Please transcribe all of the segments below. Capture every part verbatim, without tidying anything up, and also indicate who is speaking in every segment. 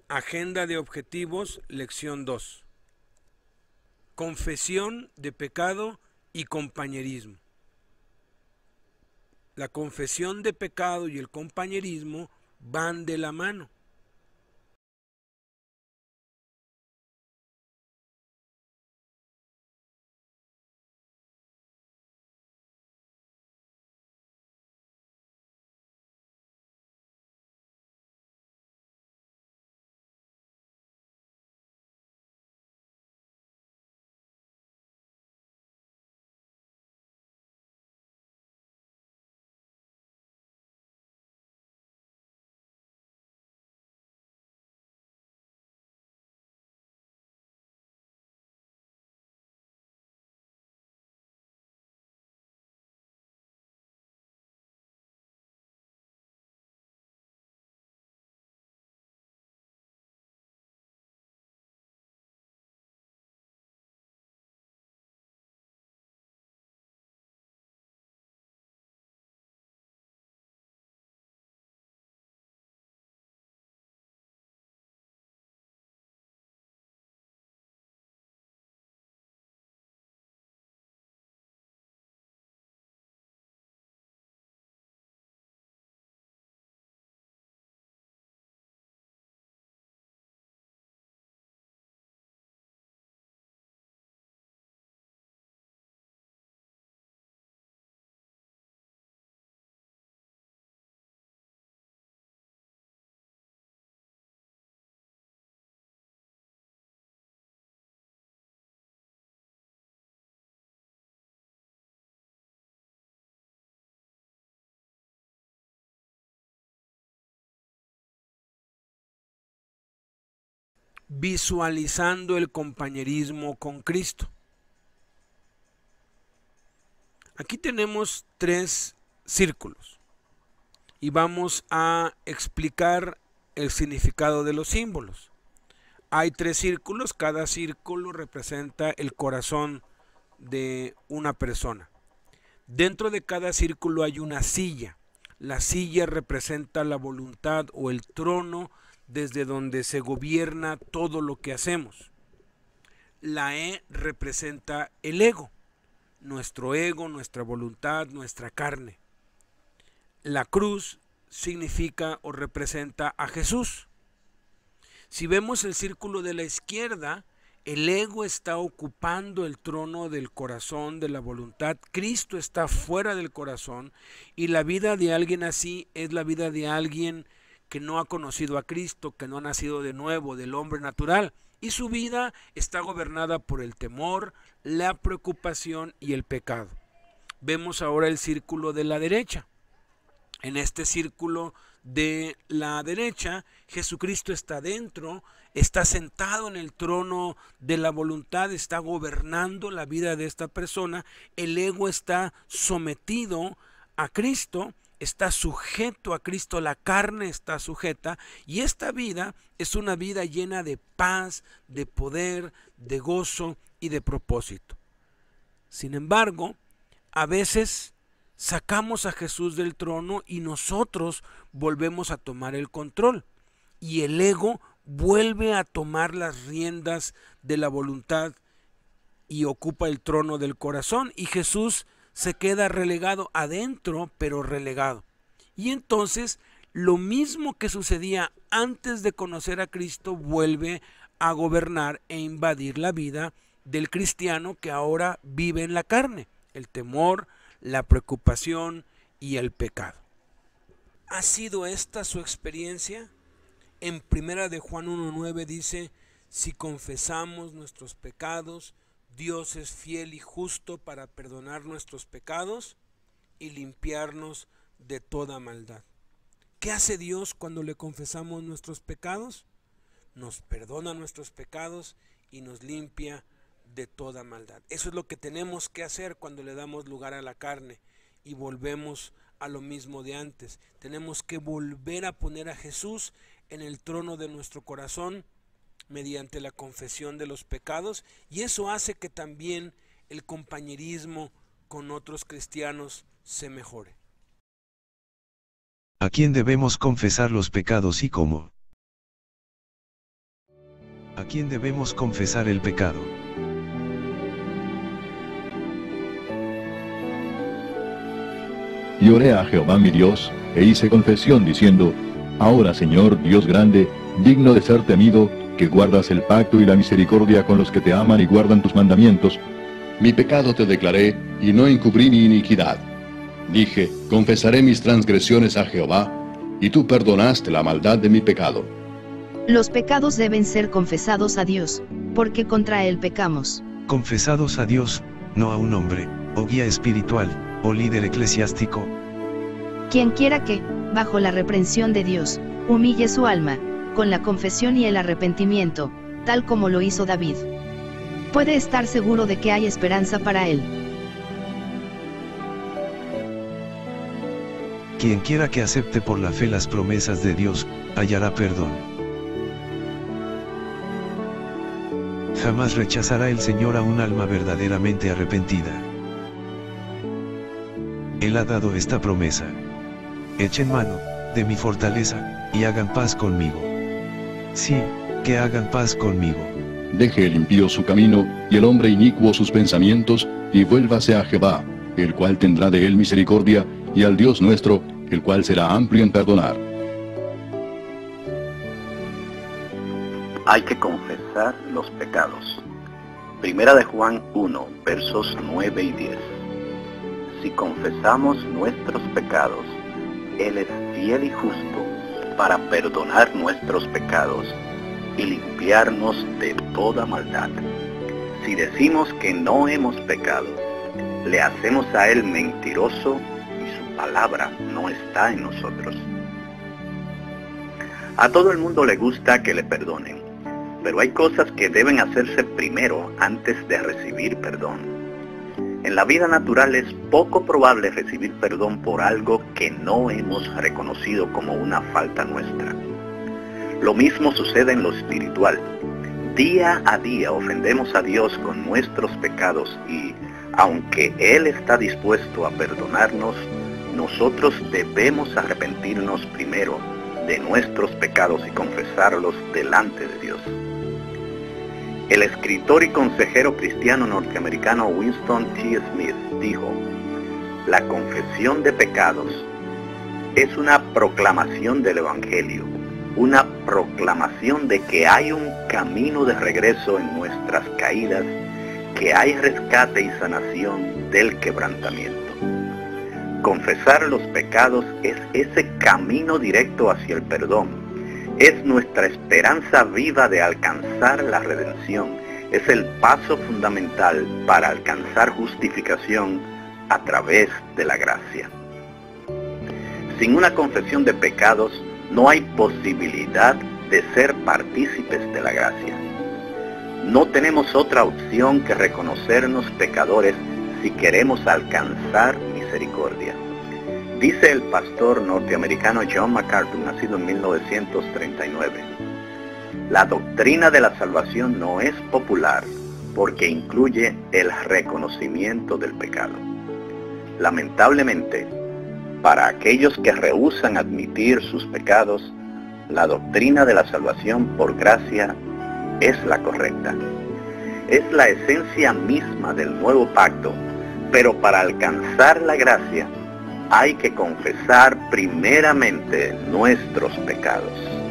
Speaker 1: Agenda de objetivos, lección dos. Confesión de pecado y compañerismo. La confesión de pecado y el compañerismo van de la mano. Visualizando el compañerismo con Cristo. Aquí tenemos tres círculos y vamos a explicar el significado de los símbolos. Hay tres círculos, cada círculo representa el corazón de una persona. Dentro de cada círculo hay una silla. La silla representa la voluntad o el trono desde donde se gobierna todo lo que hacemos. La E representa el ego, nuestro ego, nuestra voluntad, nuestra carne. La cruz significa o representa a Jesús. Si vemos el círculo de la izquierda, el ego está ocupando el trono del corazón, de la voluntad. Cristo está fuera del corazón y la vida de alguien así es la vida de alguien que no ha conocido a Cristo, que no ha nacido de nuevo, del hombre natural. Y su vida está gobernada por el temor, la preocupación y el pecado. Vemos ahora el círculo de la derecha. En este círculo de la derecha, Jesucristo está dentro, está sentado en el trono de la voluntad, está gobernando la vida de esta persona. El ego está sometido a Cristo, está sujeto a Cristo, la carne está sujeta, y esta vida es una vida llena de paz, de poder, de gozo y de propósito. Sin embargo, a veces sacamos a Jesús del trono y nosotros volvemos a tomar el control, y el ego vuelve a tomar las riendas de la voluntad y ocupa el trono del corazón, y Jesús se queda relegado adentro, pero relegado. Y entonces lo mismo que sucedía antes de conocer a Cristo vuelve a gobernar e invadir la vida del cristiano que ahora vive en la carne: el temor, la preocupación y el pecado. ¿Ha sido esta su experiencia? En primera de Juan uno nueve dice: si confesamos nuestros pecados, Dios es fiel y justo para perdonar nuestros pecados y limpiarnos de toda maldad. ¿Qué hace Dios cuando le confesamos nuestros pecados? Nos perdona nuestros pecados y nos limpia de toda maldad. Eso es lo que tenemos que hacer cuando le damos lugar a la carne y volvemos a lo mismo de antes. Tenemos que volver a poner a Jesús en el trono de nuestro corazón mediante la confesión de los pecados, y eso hace que también el compañerismo con otros cristianos se mejore.
Speaker 2: ¿A quién debemos confesar los pecados y cómo? ¿A quién debemos confesar el pecado?
Speaker 3: Y oré a Jehová mi Dios, e hice confesión diciendo: Ahora, Señor, Dios grande, digno de ser temido, que guardas el pacto y la misericordia con los que te aman y guardan tus mandamientos, mi pecado te declaré, y no encubrí mi iniquidad. Dije: confesaré mis transgresiones a Jehová, y tú perdonaste la maldad de mi pecado.
Speaker 4: Los pecados deben ser confesados a Dios, porque contra Él pecamos.
Speaker 2: Confesados a Dios, no a un hombre, o guía espiritual, o líder eclesiástico.
Speaker 4: Quien quiera que, bajo la reprensión de Dios, humille su alma, con la confesión y el arrepentimiento, tal como lo hizo David, puede estar seguro de que hay esperanza para él.
Speaker 2: Quien quiera que acepte por la fe las promesas de Dios, hallará perdón. Jamás rechazará el Señor a un alma verdaderamente arrepentida. Él ha dado esta promesa: echen mano de mi fortaleza, y hagan paz conmigo. Sí, que hagan paz conmigo.
Speaker 3: Deje el impío su camino, y el hombre inicuo sus pensamientos, y vuélvase a Jehová, el cual tendrá de él misericordia, y al Dios nuestro, el cual será amplio en perdonar.
Speaker 5: Hay que confesar los pecados. Primera de Juan uno, versos nueve y diez. Si confesamos nuestros pecados, Él es fiel y justo para perdonar nuestros pecados y limpiarnos de toda maldad. Si decimos que no hemos pecado, le hacemos a Él mentiroso y su palabra no está en nosotros. A todo el mundo le gusta que le perdonen, pero hay cosas que deben hacerse primero antes de recibir perdón. En la vida natural es poco probable recibir perdón por algo que no hemos reconocido como una falta nuestra. Lo mismo sucede en lo espiritual. Día a día ofendemos a Dios con nuestros pecados y, aunque Él está dispuesto a perdonarnos, nosotros debemos arrepentirnos primero de nuestros pecados y confesarlos delante de Dios. El escritor y consejero cristiano norteamericano Winston T. Smith dijo: la confesión de pecados es una proclamación del Evangelio, una proclamación de que hay un camino de regreso en nuestras caídas, que hay rescate y sanación del quebrantamiento. Confesar los pecados es ese camino directo hacia el perdón. Es nuestra esperanza viva de alcanzar la redención. Es el paso fundamental para alcanzar justificación a través de la gracia. Sin una confesión de pecados, no hay posibilidad de ser partícipes de la gracia. No tenemos otra opción que reconocernos pecadores si queremos alcanzar misericordia. Dice el pastor norteamericano John MacArthur, nacido en mil novecientos treinta y nueve, la doctrina de la salvación no es popular porque incluye el reconocimiento del pecado. Lamentablemente, para aquellos que rehúsan admitir sus pecados, la doctrina de la salvación por gracia es la correcta. Es la esencia misma del nuevo pacto, pero para alcanzar la gracia, hay que confesar primeramente nuestros pecados.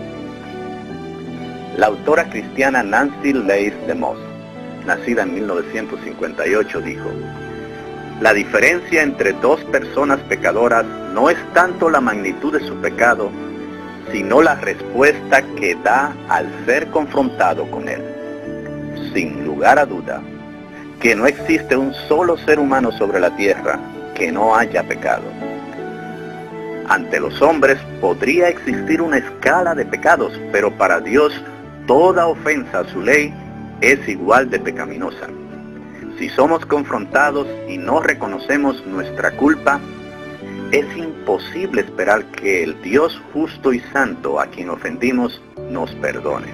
Speaker 5: La autora cristiana Nancy Leigh DeMoss, nacida en mil novecientos cincuenta y ocho, dijo: la diferencia entre dos personas pecadoras no es tanto la magnitud de su pecado, sino la respuesta que da al ser confrontado con él. Sin lugar a duda, que no existe un solo ser humano sobre la tierra que no haya pecado. Ante los hombres podría existir una escala de pecados, pero para Dios toda ofensa a su ley es igual de pecaminosa. Si somos confrontados y no reconocemos nuestra culpa, es imposible esperar que el Dios justo y santo a quien ofendimos nos perdone.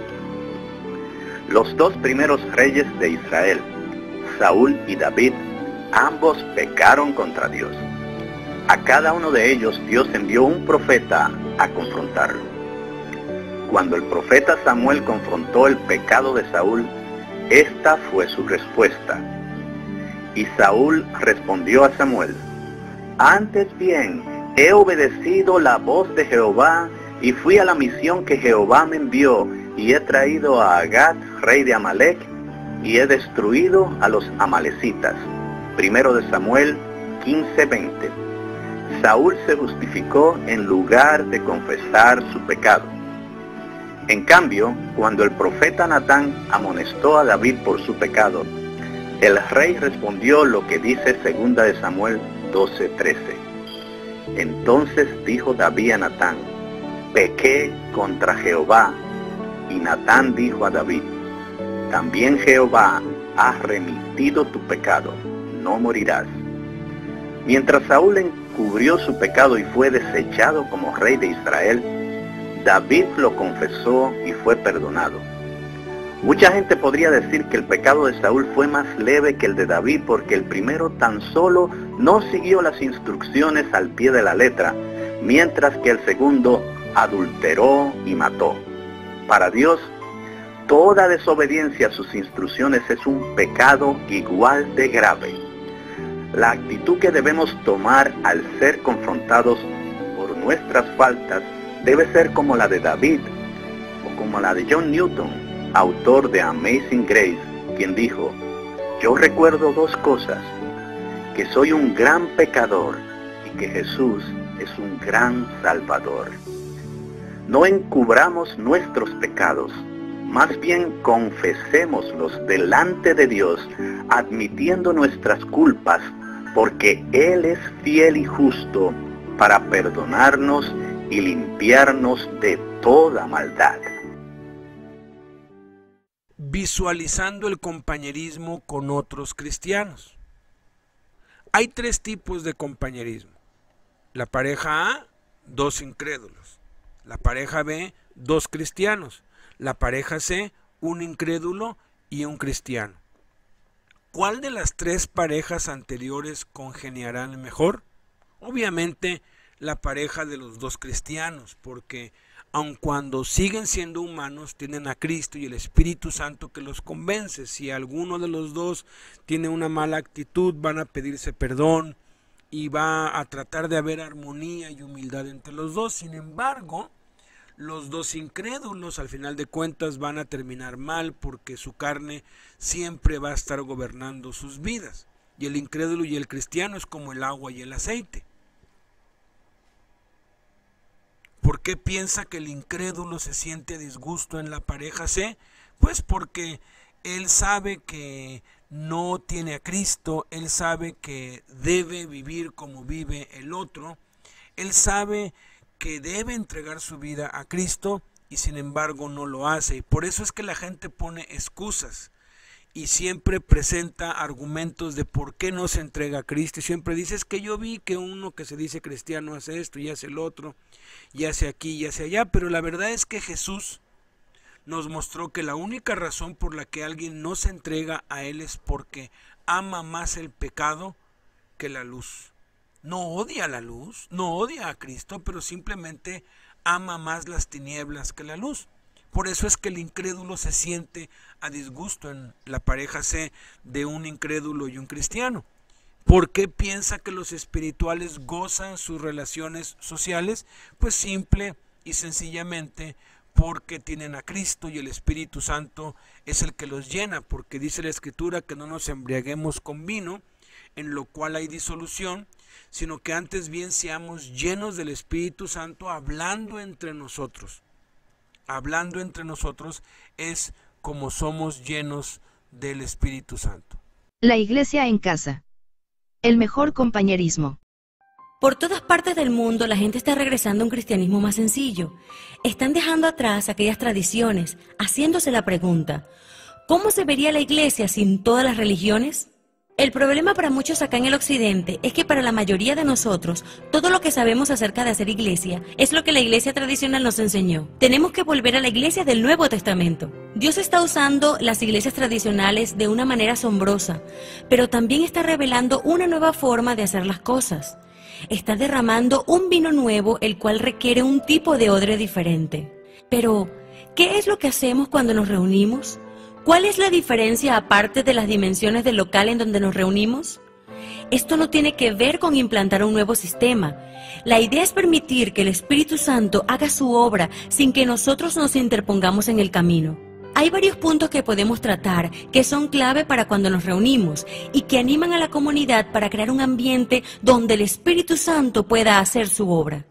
Speaker 5: Los dos primeros reyes de Israel, Saúl y David, ambos pecaron contra Dios. A cada uno de ellos Dios envió un profeta a confrontarlo. Cuando el profeta Samuel confrontó el pecado de Saúl, esta fue su respuesta. Y Saúl respondió a Samuel: antes bien, he obedecido la voz de Jehová y fui a la misión que Jehová me envió, y he traído a Agag, rey de Amalec, y he destruido a los amalecitas. Primero de Samuel quince veinte. Saúl se justificó en lugar de confesar su pecado. En cambio, cuando el profeta Natán amonestó a David por su pecado, el rey respondió lo que dice segunda de Samuel doce trece. Entonces dijo David a Natán: pequé contra Jehová. Y Natán dijo a David: también Jehová ha remitido tu pecado, no morirás. Mientras Saúl encubrió su pecado y fue desechado como rey de Israel, David lo confesó y fue perdonado. Mucha gente podría decir que el pecado de Saúl fue más leve que el de David, porque el primero tan solo no siguió las instrucciones al pie de la letra, mientras que el segundo adulteró y mató. Para Dios, toda desobediencia a sus instrucciones es un pecado igual de grave. La actitud que debemos tomar al ser confrontados por nuestras faltas debe ser como la de David, o como la de John Newton, autor de Amazing Grace, quien dijo: yo recuerdo dos cosas, que soy un gran pecador y que Jesús es un gran Salvador. No encubramos nuestros pecados, más bien confesémoslos delante de Dios, admitiendo nuestras culpas, porque Él es fiel y justo para perdonarnos y limpiarnos de toda maldad.
Speaker 1: Visualizando el compañerismo con otros cristianos. Hay tres tipos de compañerismo. La pareja A, dos incrédulos. La pareja B, dos cristianos. La pareja C, un incrédulo y un cristiano. ¿Cuál de las tres parejas anteriores congeniarán mejor? Obviamente la pareja de los dos cristianos, porque aun cuando siguen siendo humanos, tienen a Cristo y el Espíritu Santo que los convence. Si alguno de los dos tiene una mala actitud, van a pedirse perdón y va a tratar de haber armonía y humildad entre los dos. Sin embargo, los dos incrédulos al final de cuentas van a terminar mal, porque su carne siempre va a estar gobernando sus vidas. Y el incrédulo y el cristiano es como el agua y el aceite. ¿Por qué piensa que el incrédulo se siente a disgusto en la pareja C? Pues porque él sabe que no tiene a Cristo, él sabe que debe vivir como vive el otro, él sabe que debe entregar su vida a Cristo y sin embargo no lo hace. Y por eso es que la gente pone excusas y siempre presenta argumentos de por qué no se entrega a Cristo. Y siempre dice: es que yo vi que uno que se dice cristiano hace esto y hace el otro, y hace aquí y hace allá. Pero la verdad es que Jesús nos mostró que la única razón por la que alguien no se entrega a Él es porque ama más el pecado que la luz. No odia la luz, no odia a Cristo, pero simplemente ama más las tinieblas que la luz. Por eso es que el incrédulo se siente a disgusto en la pareja C de un incrédulo y un cristiano. ¿Por qué piensa que los espirituales gozan sus relaciones sociales? Pues simple y sencillamente porque tienen a Cristo y el Espíritu Santo es el que los llena, porque dice la Escritura que no nos embriaguemos con vino, en lo cual hay disolución, sino que antes bien seamos llenos del Espíritu Santo, hablando entre nosotros. Hablando entre nosotros es como somos llenos del Espíritu Santo.
Speaker 4: La iglesia en casa. El mejor compañerismo.
Speaker 6: Por todas partes del mundo la gente está regresando a un cristianismo más sencillo. Están dejando atrás aquellas tradiciones, haciéndose la pregunta: ¿cómo se vería la iglesia sin todas las religiones? El problema para muchos acá en el occidente es que para la mayoría de nosotros, todo lo que sabemos acerca de hacer iglesia es lo que la iglesia tradicional nos enseñó. Tenemos que volver a la iglesia del Nuevo Testamento. Dios está usando las iglesias tradicionales de una manera asombrosa, pero también está revelando una nueva forma de hacer las cosas. Está derramando un vino nuevo, el cual requiere un tipo de odre diferente. Pero, ¿qué es lo que hacemos cuando nos reunimos? ¿Cuál es la diferencia aparte de las dimensiones del local en donde nos reunimos? Esto no tiene que ver con implantar un nuevo sistema. La idea es permitir que el Espíritu Santo haga su obra sin que nosotros nos interpongamos en el camino. Hay varios puntos que podemos tratar que son clave para cuando nos reunimos y que animan a la comunidad para crear un ambiente donde el Espíritu Santo pueda hacer su obra.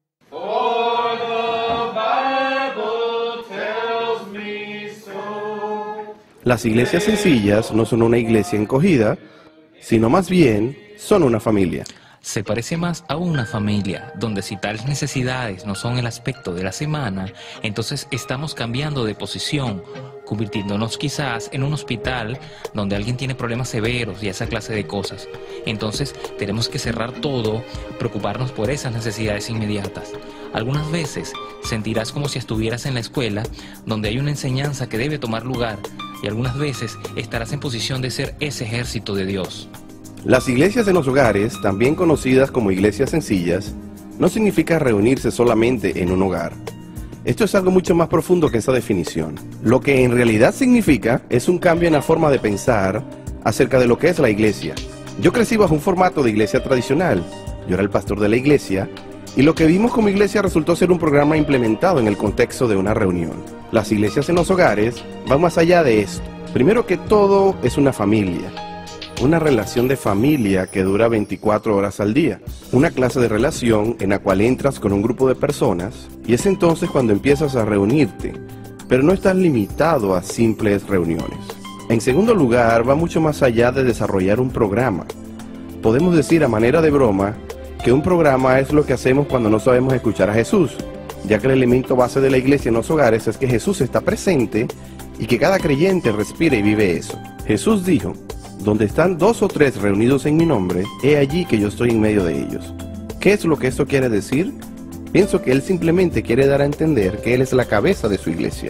Speaker 7: Las iglesias sencillas no son una iglesia encogida, sino más bien son una familia.
Speaker 8: Se parece más a una familia, donde si tales necesidades no son el aspecto de la semana, entonces estamos cambiando de posición, convirtiéndonos quizás en un hospital donde alguien tiene problemas severos y esa clase de cosas. Entonces tenemos que cerrar todo, preocuparnos por esas necesidades inmediatas. Algunas veces sentirás como si estuvieras en la escuela, donde hay una enseñanza que debe tomar lugar, y algunas veces estarás en posición de ser ese ejército de Dios.
Speaker 7: Las iglesias en los hogares, también conocidas como iglesias sencillas, no significa reunirse solamente en un hogar. Esto es algo mucho más profundo que esa definición. Lo que en realidad significa es un cambio en la forma de pensar acerca de lo que es la iglesia. Yo crecí bajo un formato de iglesia tradicional. Yo era el pastor de la iglesia, y lo que vimos como iglesia resultó ser un programa implementado en el contexto de una reunión. Las iglesias en los hogares van más allá de esto. Primero que todo, es una familia. Una relación de familia que dura veinticuatro horas al día. Una clase de relación en la cual entras con un grupo de personas y es entonces cuando empiezas a reunirte, pero no estás limitado a simples reuniones. En segundo lugar, va mucho más allá de desarrollar un programa. Podemos decir a manera de broma que un programa es lo que hacemos cuando no sabemos escuchar a Jesús, ya que el elemento base de la iglesia en los hogares es que Jesús está presente y que cada creyente respira y vive eso. Jesús dijo: donde están dos o tres reunidos en mi nombre, he allí que yo estoy en medio de ellos. ¿Qué es lo que esto quiere decir? Pienso que Él simplemente quiere dar a entender que Él es la cabeza de su iglesia.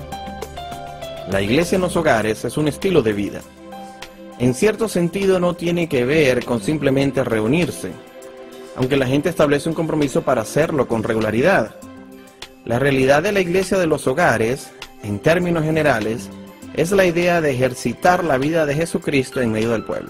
Speaker 9: La iglesia en los hogares es un estilo de vida. En cierto sentido no tiene que ver con simplemente reunirse, aunque la gente establece un compromiso para hacerlo con regularidad. La realidad de la iglesia de los hogares, en términos generales, es la idea de ejercitar la vida de Jesucristo en medio del pueblo.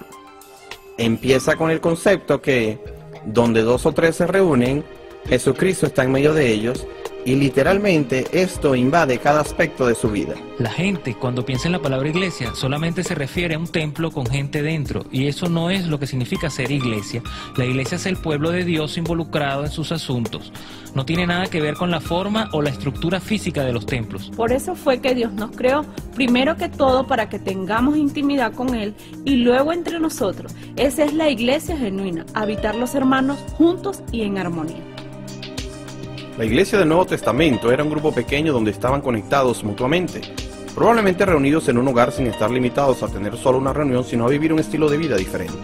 Speaker 9: Empieza con el concepto que, donde dos o tres se reúnen, Jesucristo está en medio de ellos, y literalmente esto invade cada aspecto de su vida.
Speaker 8: La gente, cuando piensa en la palabra iglesia, solamente se refiere a un templo con gente dentro, y eso no es lo que significa ser iglesia. La iglesia es el pueblo de Dios involucrado en sus asuntos. No tiene nada que ver con la forma o la estructura física de los templos.
Speaker 10: Por eso fue que Dios nos creó, primero que todo para que tengamos intimidad con Él, y luego entre nosotros. Esa es la iglesia genuina, habitar los hermanos juntos y en armonía.
Speaker 9: La iglesia del Nuevo Testamento era un grupo pequeño donde estaban conectados mutuamente, probablemente reunidos en un hogar sin estar limitados a tener solo una reunión, sino a vivir un estilo de vida diferente.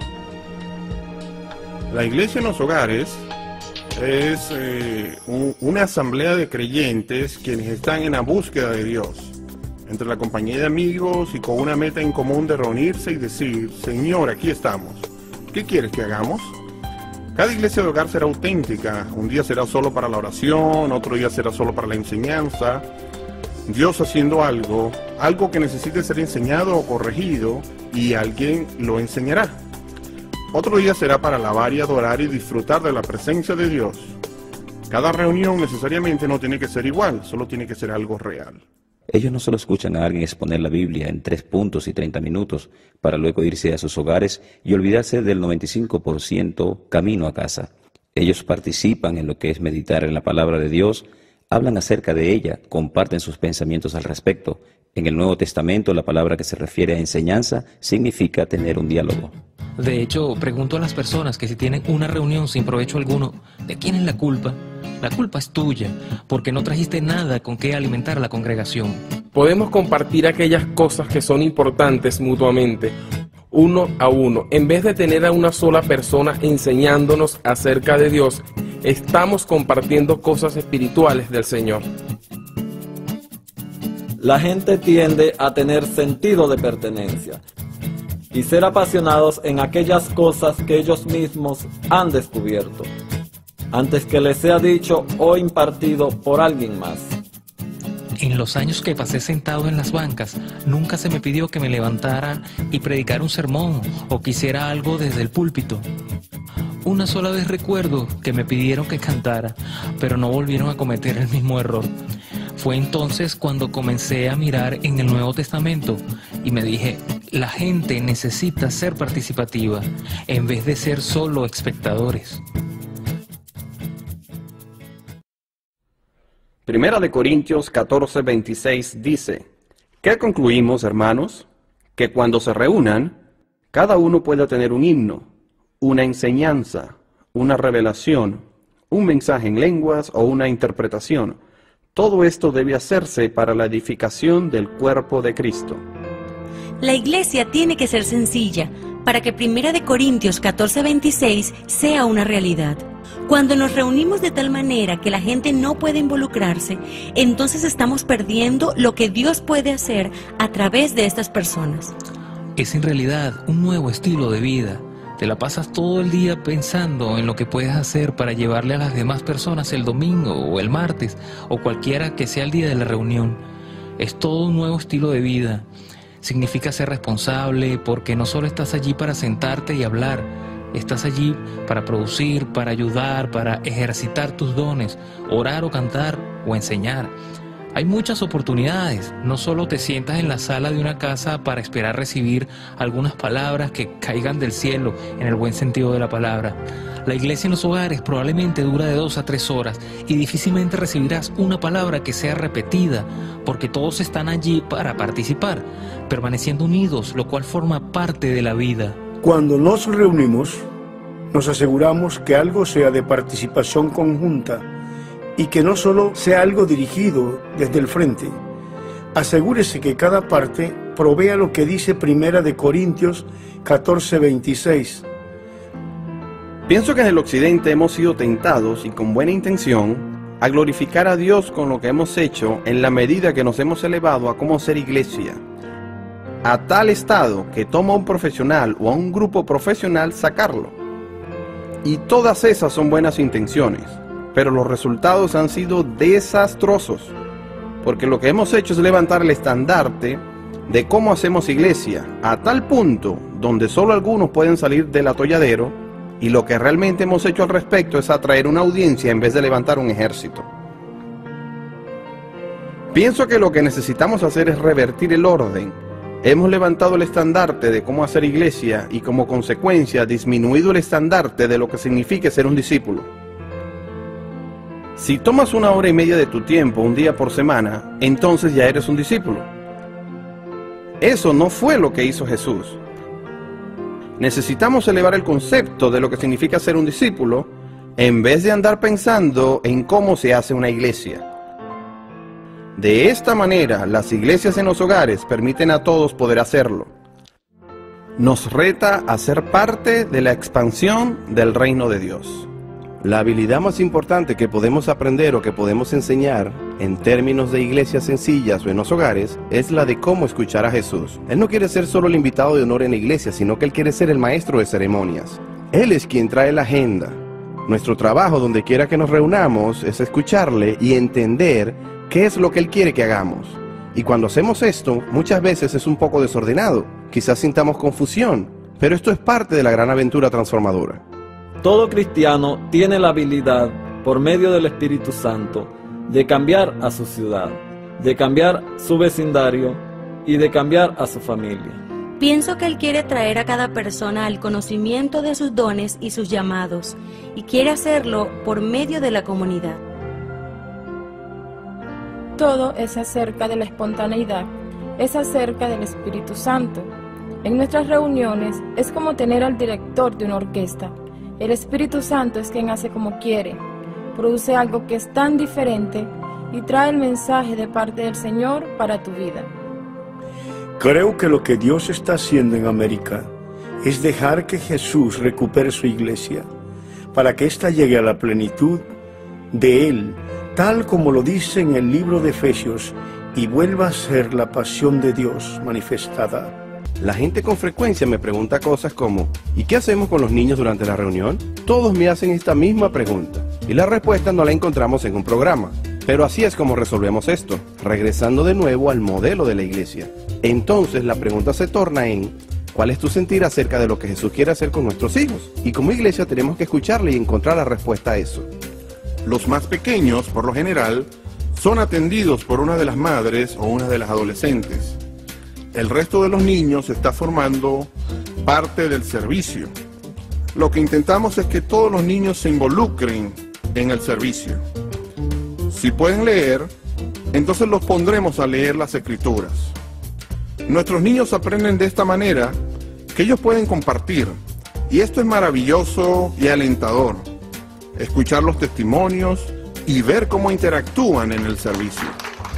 Speaker 11: La iglesia en los hogares es eh, un, una asamblea de creyentes quienes están en la búsqueda de Dios, entre la compañía de amigos y con una meta en común de reunirse y decir: Señor, aquí estamos, ¿qué quieres que hagamos? Cada iglesia de hogar será auténtica. Un día será solo para la oración, otro día será solo para la enseñanza. Dios haciendo algo, algo que necesite ser enseñado o corregido, y alguien lo enseñará. Otro día será para alabar y adorar y disfrutar de la presencia de Dios. Cada reunión necesariamente no tiene que ser igual, solo tiene que ser algo real.
Speaker 12: Ellos no solo escuchan a alguien exponer la Biblia en tres puntos y treinta minutos para luego irse a sus hogares y olvidarse del noventa y cinco por ciento camino a casa. Ellos participan en lo que es meditar en la palabra de Dios, hablan acerca de ella, comparten sus pensamientos al respecto. En el Nuevo Testamento, la palabra que se refiere a enseñanza significa tener un diálogo.
Speaker 8: De hecho, pregunto a las personas que si tienen una reunión sin provecho alguno, ¿de quién es la culpa? La culpa es tuya, porque no trajiste nada con qué alimentar a la congregación.
Speaker 13: Podemos compartir aquellas cosas que son importantes mutuamente, uno a uno. En vez de tener a una sola persona enseñándonos acerca de Dios, estamos compartiendo cosas espirituales del Señor.
Speaker 14: La gente tiende a tener sentido de pertenencia y ser apasionados en aquellas cosas que ellos mismos han descubierto, antes que les sea dicho o impartido por alguien más.
Speaker 8: En los años que pasé sentado en las bancas, nunca se me pidió que me levantara y predicara un sermón o que hiciera algo desde el púlpito. Una sola vez recuerdo que me pidieron que cantara, pero no volvieron a cometer el mismo error. Fue entonces cuando comencé a mirar en el Nuevo Testamento y me dije, la gente necesita ser participativa en vez de ser solo espectadores.
Speaker 9: Primera de Corintios catorce, veintiséis dice, ¿qué concluimos, hermanos? Que cuando se reúnan, cada uno pueda tener un himno, una enseñanza, una revelación, un mensaje en lenguas o una interpretación. Todo esto debe hacerse para la edificación del cuerpo de Cristo.
Speaker 6: La iglesia tiene que ser sencilla para que Primera de Corintios catorce, veintiséis sea una realidad. Cuando nos reunimos de tal manera que la gente no puede involucrarse, entonces estamos perdiendo lo que Dios puede hacer a través de estas personas.
Speaker 8: Es en realidad un nuevo estilo de vida. Te la pasas todo el día pensando en lo que puedes hacer para llevarle a las demás personas el domingo o el martes o cualquiera que sea el día de la reunión. Es todo un nuevo estilo de vida. Significa ser responsable porque no solo estás allí para sentarte y hablar, estás allí para producir, para ayudar, para ejercitar tus dones, orar o cantar o enseñar. Hay muchas oportunidades, no solo te sientas en la sala de una casa para esperar recibir algunas palabras que caigan del cielo en el buen sentido de la palabra. La iglesia en los hogares probablemente dura de dos a tres horas y difícilmente recibirás una palabra que sea repetida porque todos están allí para participar, permaneciendo unidos, lo cual forma parte de la vida.
Speaker 15: Cuando nos reunimos, nos aseguramos que algo sea de participación conjunta y que no solo sea algo dirigido desde el frente. Asegúrese que cada parte provea lo que dice Primera de Corintios catorce, veintiséis.
Speaker 9: Pienso que en el occidente hemos sido tentados, y con buena intención, a glorificar a Dios con lo que hemos hecho en la medida que nos hemos elevado a cómo ser iglesia. A tal estado que toma a un profesional o a un grupo profesional sacarlo. Y todas esas son buenas intenciones, pero los resultados han sido desastrosos, porque lo que hemos hecho es levantar el estandarte de cómo hacemos iglesia, a tal punto donde solo algunos pueden salir del atolladero, y lo que realmente hemos hecho al respecto es atraer una audiencia en vez de levantar un ejército. Pienso que lo que necesitamos hacer es revertir el orden. Hemos levantado el estandarte de cómo hacer iglesia y como consecuencia disminuido el estandarte de lo que significa ser un discípulo. Si tomas una hora y media de tu tiempo un día por semana, entonces ya eres un discípulo. Eso no fue lo que hizo Jesús. Necesitamos elevar el concepto de lo que significa ser un discípulo en vez de andar pensando en cómo se hace una iglesia. De esta manera, las iglesias en los hogares permiten a todos poder hacerlo. Nos reta a ser parte de la expansión del reino de Dios.
Speaker 7: La habilidad más importante que podemos aprender o que podemos enseñar en términos de iglesias sencillas o en los hogares es la de cómo escuchar a Jesús. Él no quiere ser solo el invitado de honor en la iglesia, sino que Él quiere ser el maestro de ceremonias. Él es quien trae la agenda. Nuestro trabajo, donde quiera que nos reunamos, es escucharle y entender qué es lo que Él quiere que hagamos. Y cuando hacemos esto, muchas veces es un poco desordenado, quizás sintamos confusión, pero esto es parte de la gran aventura transformadora.
Speaker 14: Todo cristiano tiene la habilidad, por medio del Espíritu Santo, de cambiar a su ciudad, de cambiar su vecindario y de cambiar a su familia.
Speaker 6: Pienso que Él quiere traer a cada persona al conocimiento de sus dones y sus llamados, y quiere hacerlo por medio de la comunidad.
Speaker 10: Todo es acerca de la espontaneidad, es acerca del Espíritu Santo. En nuestras reuniones es como tener al director de una orquesta. El Espíritu Santo es quien hace como quiere, produce algo que es tan diferente y trae el mensaje de parte del Señor para tu vida.
Speaker 15: Creo que lo que Dios está haciendo en América es dejar que Jesús recupere su iglesia, para que ésta llegue a la plenitud de Él, tal como lo dice en el libro de Efesios, y vuelva a ser la pasión de Dios manifestada.
Speaker 7: La gente con frecuencia me pregunta cosas como, ¿y qué hacemos con los niños durante la reunión? Todos me hacen esta misma pregunta, y la respuesta no la encontramos en un programa. Pero así es como resolvemos esto, regresando de nuevo al modelo de la iglesia. Entonces la pregunta se torna en, ¿cuál es tu sentir acerca de lo que Jesús quiere hacer con nuestros hijos? Y como iglesia tenemos que escucharle y encontrar la respuesta a eso.
Speaker 11: Los más pequeños, por lo general, son atendidos por una de las madres o una de las adolescentes. El resto de los niños está formando parte del servicio. Lo que intentamos es que todos los niños se involucren en el servicio. Si pueden leer, entonces los pondremos a leer las escrituras. Nuestros niños aprenden de esta manera que ellos pueden compartir, y esto es maravilloso y alentador. Escuchar los testimonios y ver cómo interactúan en el servicio.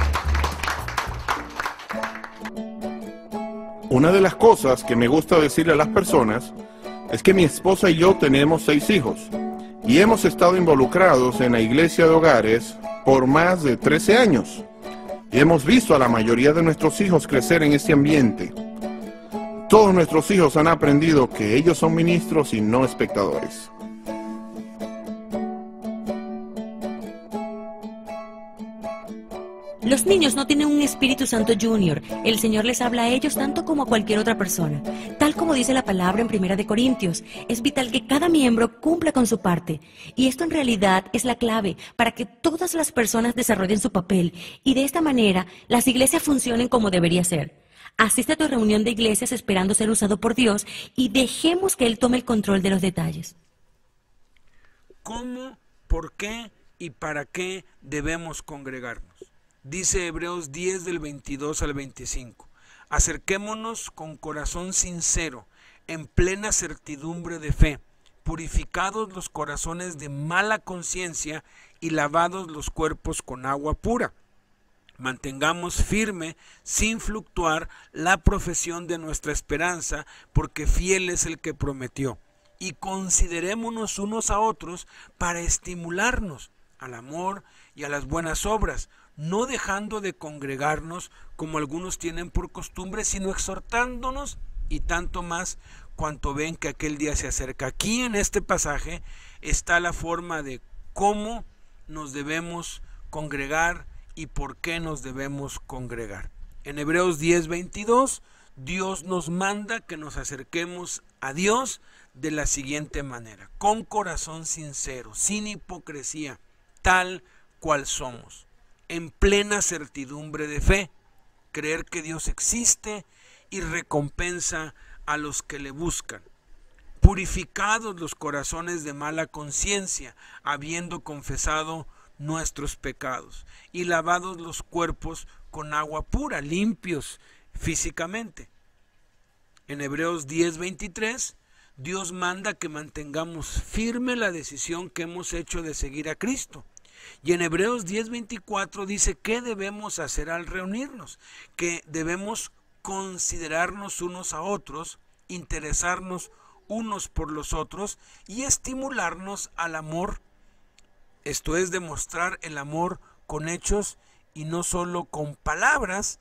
Speaker 11: Una de las cosas que me gusta decirle a las personas es que mi esposa y yo tenemos seis hijos y hemos estado involucrados en la iglesia de hogares por más de trece años y hemos visto a la mayoría de nuestros hijos crecer en ese ambiente. Todos nuestros hijos han aprendido que ellos son ministros y no espectadores.
Speaker 6: Los niños no tienen un Espíritu Santo Junior. El Señor les habla a ellos tanto como a cualquier otra persona. Tal como dice la palabra en Primera de Corintios, es vital que cada miembro cumpla con su parte. Y esto en realidad es la clave para que todas las personas desarrollen su papel y de esta manera las iglesias funcionen como debería ser. Asiste a tu reunión de iglesias esperando ser usado por Dios y dejemos que Él tome el control de los detalles.
Speaker 1: ¿Cómo, por qué y para qué debemos congregarnos? Dice Hebreos diez del veintidós al veinticinco. Acerquémonos con corazón sincero, en plena certidumbre de fe, purificados los corazones de mala conciencia y lavados los cuerpos con agua pura. Mantengamos firme, sin fluctuar, la profesión de nuestra esperanza, porque fiel es el que prometió. Y considerémonos unos a otros para estimularnos al amor y a las buenas obras, no dejando de congregarnos como algunos tienen por costumbre, sino exhortándonos y tanto más cuanto ven que aquel día se acerca. Aquí en este pasaje está la forma de cómo nos debemos congregar y por qué nos debemos congregar. En Hebreos diez veintidós, Dios nos manda que nos acerquemos a Dios de la siguiente manera, con corazón sincero, sin hipocresía, tal cual somos, en plena certidumbre de fe, creer que Dios existe y recompensa a los que le buscan, purificados los corazones de mala conciencia, habiendo confesado nuestros pecados, y lavados los cuerpos con agua pura, limpios físicamente. En Hebreos diez veintitrés, Dios manda que mantengamos firme la decisión que hemos hecho de seguir a Cristo. Y en Hebreos diez veinticuatro dice qué debemos hacer al reunirnos, que debemos considerarnos unos a otros, interesarnos unos por los otros y estimularnos al amor. Esto es demostrar el amor con hechos y no solo con palabras,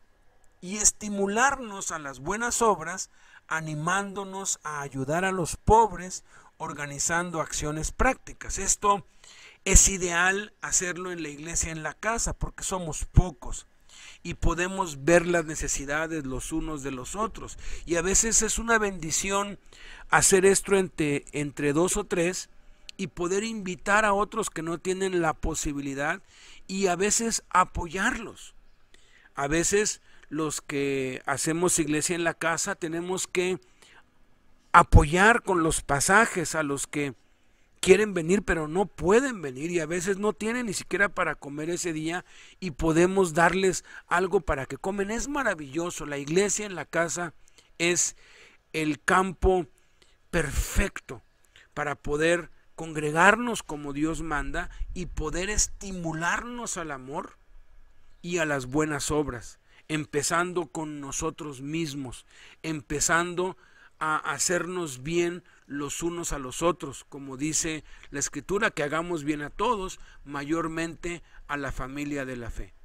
Speaker 1: y estimularnos a las buenas obras, animándonos a ayudar a los pobres, organizando acciones prácticas. Esto es ideal hacerlo en la iglesia, en la casa, porque somos pocos y podemos ver las necesidades los unos de los otros. Y a veces es una bendición hacer esto entre, entre dos o tres y poder invitar a otros que no tienen la posibilidad y a veces apoyarlos. A veces los que hacemos iglesia en la casa tenemos que apoyar con los pasajes a los que quieren venir pero no pueden venir y a veces no tienen ni siquiera para comer ese día y podemos darles algo para que comen. Es maravilloso. La iglesia en la casa es el campo perfecto para poder congregarnos como Dios manda y poder estimularnos al amor y a las buenas obras, empezando con nosotros mismos, empezando a hacernos bien los unos a los otros, como dice la Escritura, que hagamos bien a todos, mayormente a la familia de la fe.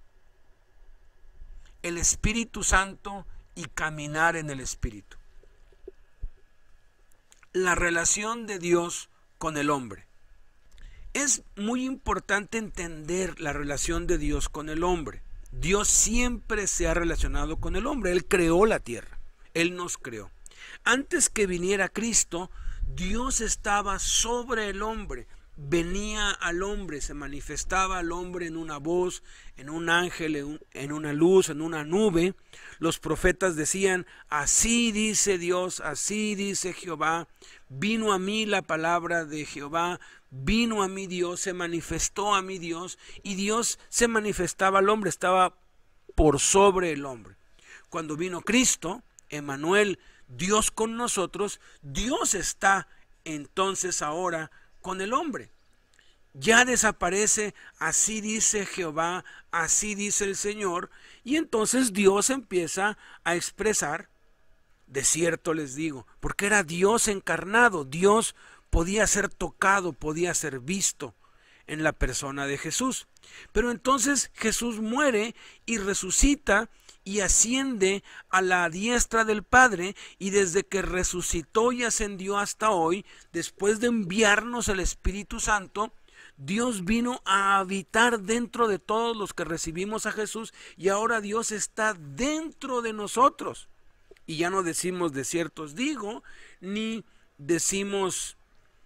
Speaker 1: El Espíritu Santo y caminar en el Espíritu. La relación de Dios con el hombre. Es muy importante entender la relación de Dios con el hombre. Dios siempre se ha relacionado con el hombre. Él creó la tierra. Él nos creó. Antes que viniera Cristo, Dios estaba sobre el hombre. Venía al hombre, se manifestaba al hombre en una voz, en un ángel, en una luz, en una nube. Los profetas decían: así dice Dios, así dice Jehová. Vino a mí la palabra de Jehová, vino a mí Dios, se manifestó a mí Dios, y Dios se manifestaba al hombre, estaba por sobre el hombre. Cuando vino Cristo, Emmanuel, Dios con nosotros, Dios está entonces ahora con el hombre. Ya desaparece, así dice Jehová, así dice el Señor, y entonces Dios empieza a expresar: de cierto les digo, porque era Dios encarnado. Dios podía ser tocado, podía ser visto en la persona de Jesús. Pero entonces Jesús muere y resucita y asciende a la diestra del Padre, y desde que resucitó y ascendió hasta hoy, después de enviarnos el Espíritu Santo, Dios vino a habitar dentro de todos los que recibimos a Jesús, y ahora Dios está dentro de nosotros. Y ya no decimos de cierto os digo, ni decimos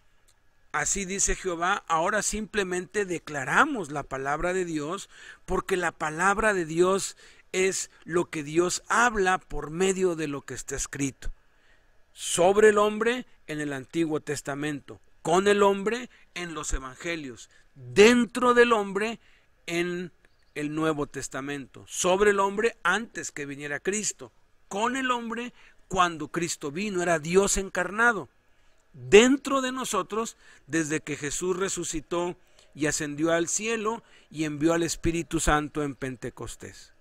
Speaker 1: así dice Jehová. Ahora simplemente declaramos la palabra de Dios, porque la palabra de Dios es lo que Dios habla por medio de lo que está escrito sobre el hombre en el Antiguo Testamento, con el hombre en los Evangelios, dentro del hombre en el Nuevo Testamento, sobre el hombre antes que viniera Cristo, con el hombre cuando Cristo vino, era Dios encarnado, dentro de nosotros desde que Jesús resucitó y ascendió al cielo y envió al Espíritu Santo en Pentecostés.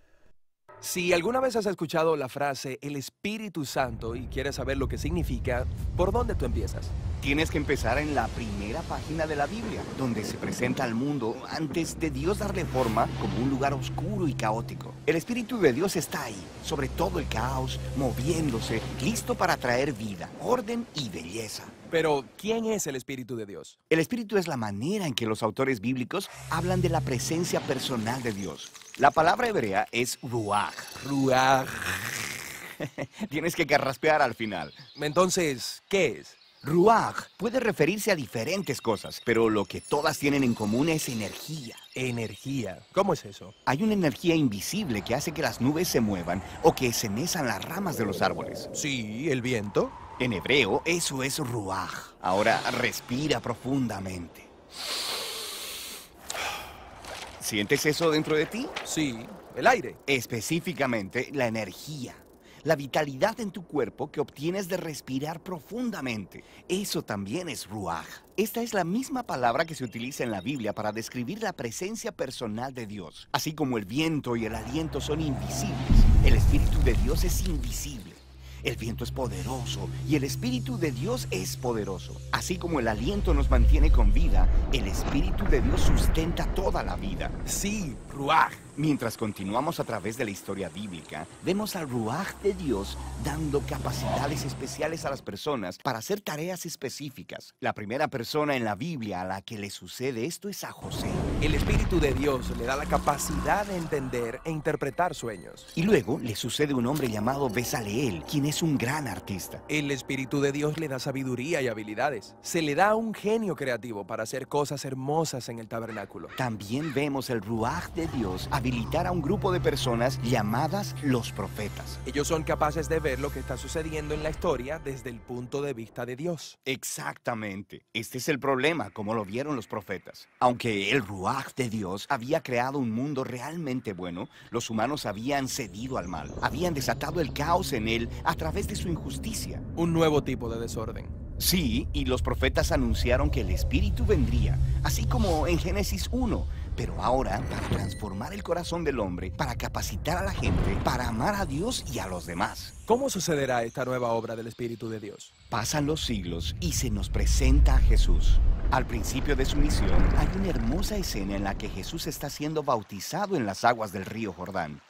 Speaker 16: Si alguna vez has escuchado la frase el Espíritu Santo y quieres saber lo que significa, ¿por dónde tú empiezas?
Speaker 17: Tienes que empezar en la primera página de la Biblia, donde se presenta al mundo antes de Dios darle forma como un lugar oscuro y caótico. El Espíritu de Dios está ahí, sobre todo el caos, moviéndose, listo para traer vida, orden y belleza.
Speaker 16: Pero, ¿quién es el Espíritu de Dios?
Speaker 17: El Espíritu es la manera en que los autores bíblicos hablan de la presencia personal de Dios. La palabra hebrea es ruach.
Speaker 16: Ruach.
Speaker 17: Tienes que carraspear al final.
Speaker 16: Entonces, ¿qué es?
Speaker 17: Ruach puede referirse a diferentes cosas, pero lo que todas tienen en común es energía.
Speaker 16: Energía. ¿Cómo es eso?
Speaker 17: Hay una energía invisible que hace que las nubes se muevan o que se mezan las ramas de los árboles.
Speaker 16: Sí, el viento.
Speaker 17: En hebreo, eso es ruach. Ahora respira profundamente. ¿Sientes eso dentro de ti?
Speaker 16: Sí, el aire.
Speaker 17: Específicamente, la energía. La vitalidad en tu cuerpo que obtienes de respirar profundamente. Eso también es ruach. Esta es la misma palabra que se utiliza en la Biblia para describir la presencia personal de Dios. Así como el viento y el aliento son invisibles, el Espíritu de Dios es invisible. El viento es poderoso y el Espíritu de Dios es poderoso. Así como el aliento nos mantiene con vida, el Espíritu de Dios sustenta toda la vida.
Speaker 16: Sí, ruach.
Speaker 17: Mientras continuamos a través de la historia bíblica, vemos al ruach de Dios dando capacidades especiales a las personas para hacer tareas específicas. La primera persona en la Biblia a la que le sucede esto es a José.
Speaker 16: El Espíritu de Dios le da la capacidad de entender e interpretar sueños.
Speaker 17: Y luego le sucede a un hombre llamado Bezaleel, quien es un gran artista.
Speaker 16: El Espíritu de Dios le da sabiduría y habilidades. Se le da un genio creativo para hacer cosas hermosas en el tabernáculo.
Speaker 17: También vemos el ruach de Dios habilitar a un grupo de personas llamadas los profetas.
Speaker 16: Ellos son capaces de ver lo que está sucediendo en la historia desde el punto de vista de Dios.
Speaker 17: Exactamente. Este es el problema, como lo vieron los profetas. Aunque el ruach de Dios había creado un mundo realmente bueno, los humanos habían cedido al mal. Habían desatado el caos en él a través de su injusticia.
Speaker 16: Un nuevo tipo de desorden.
Speaker 17: Sí, y los profetas anunciaron que el Espíritu vendría, así como en Génesis uno. Pero ahora, para transformar el corazón del hombre, para capacitar a la gente, para amar a Dios y a los demás.
Speaker 16: ¿Cómo sucederá esta nueva obra del Espíritu de Dios?
Speaker 17: Pasan los siglos y se nos presenta a Jesús. Al principio de su misión, hay una hermosa escena en la que Jesús está siendo bautizado en las aguas del río Jordán.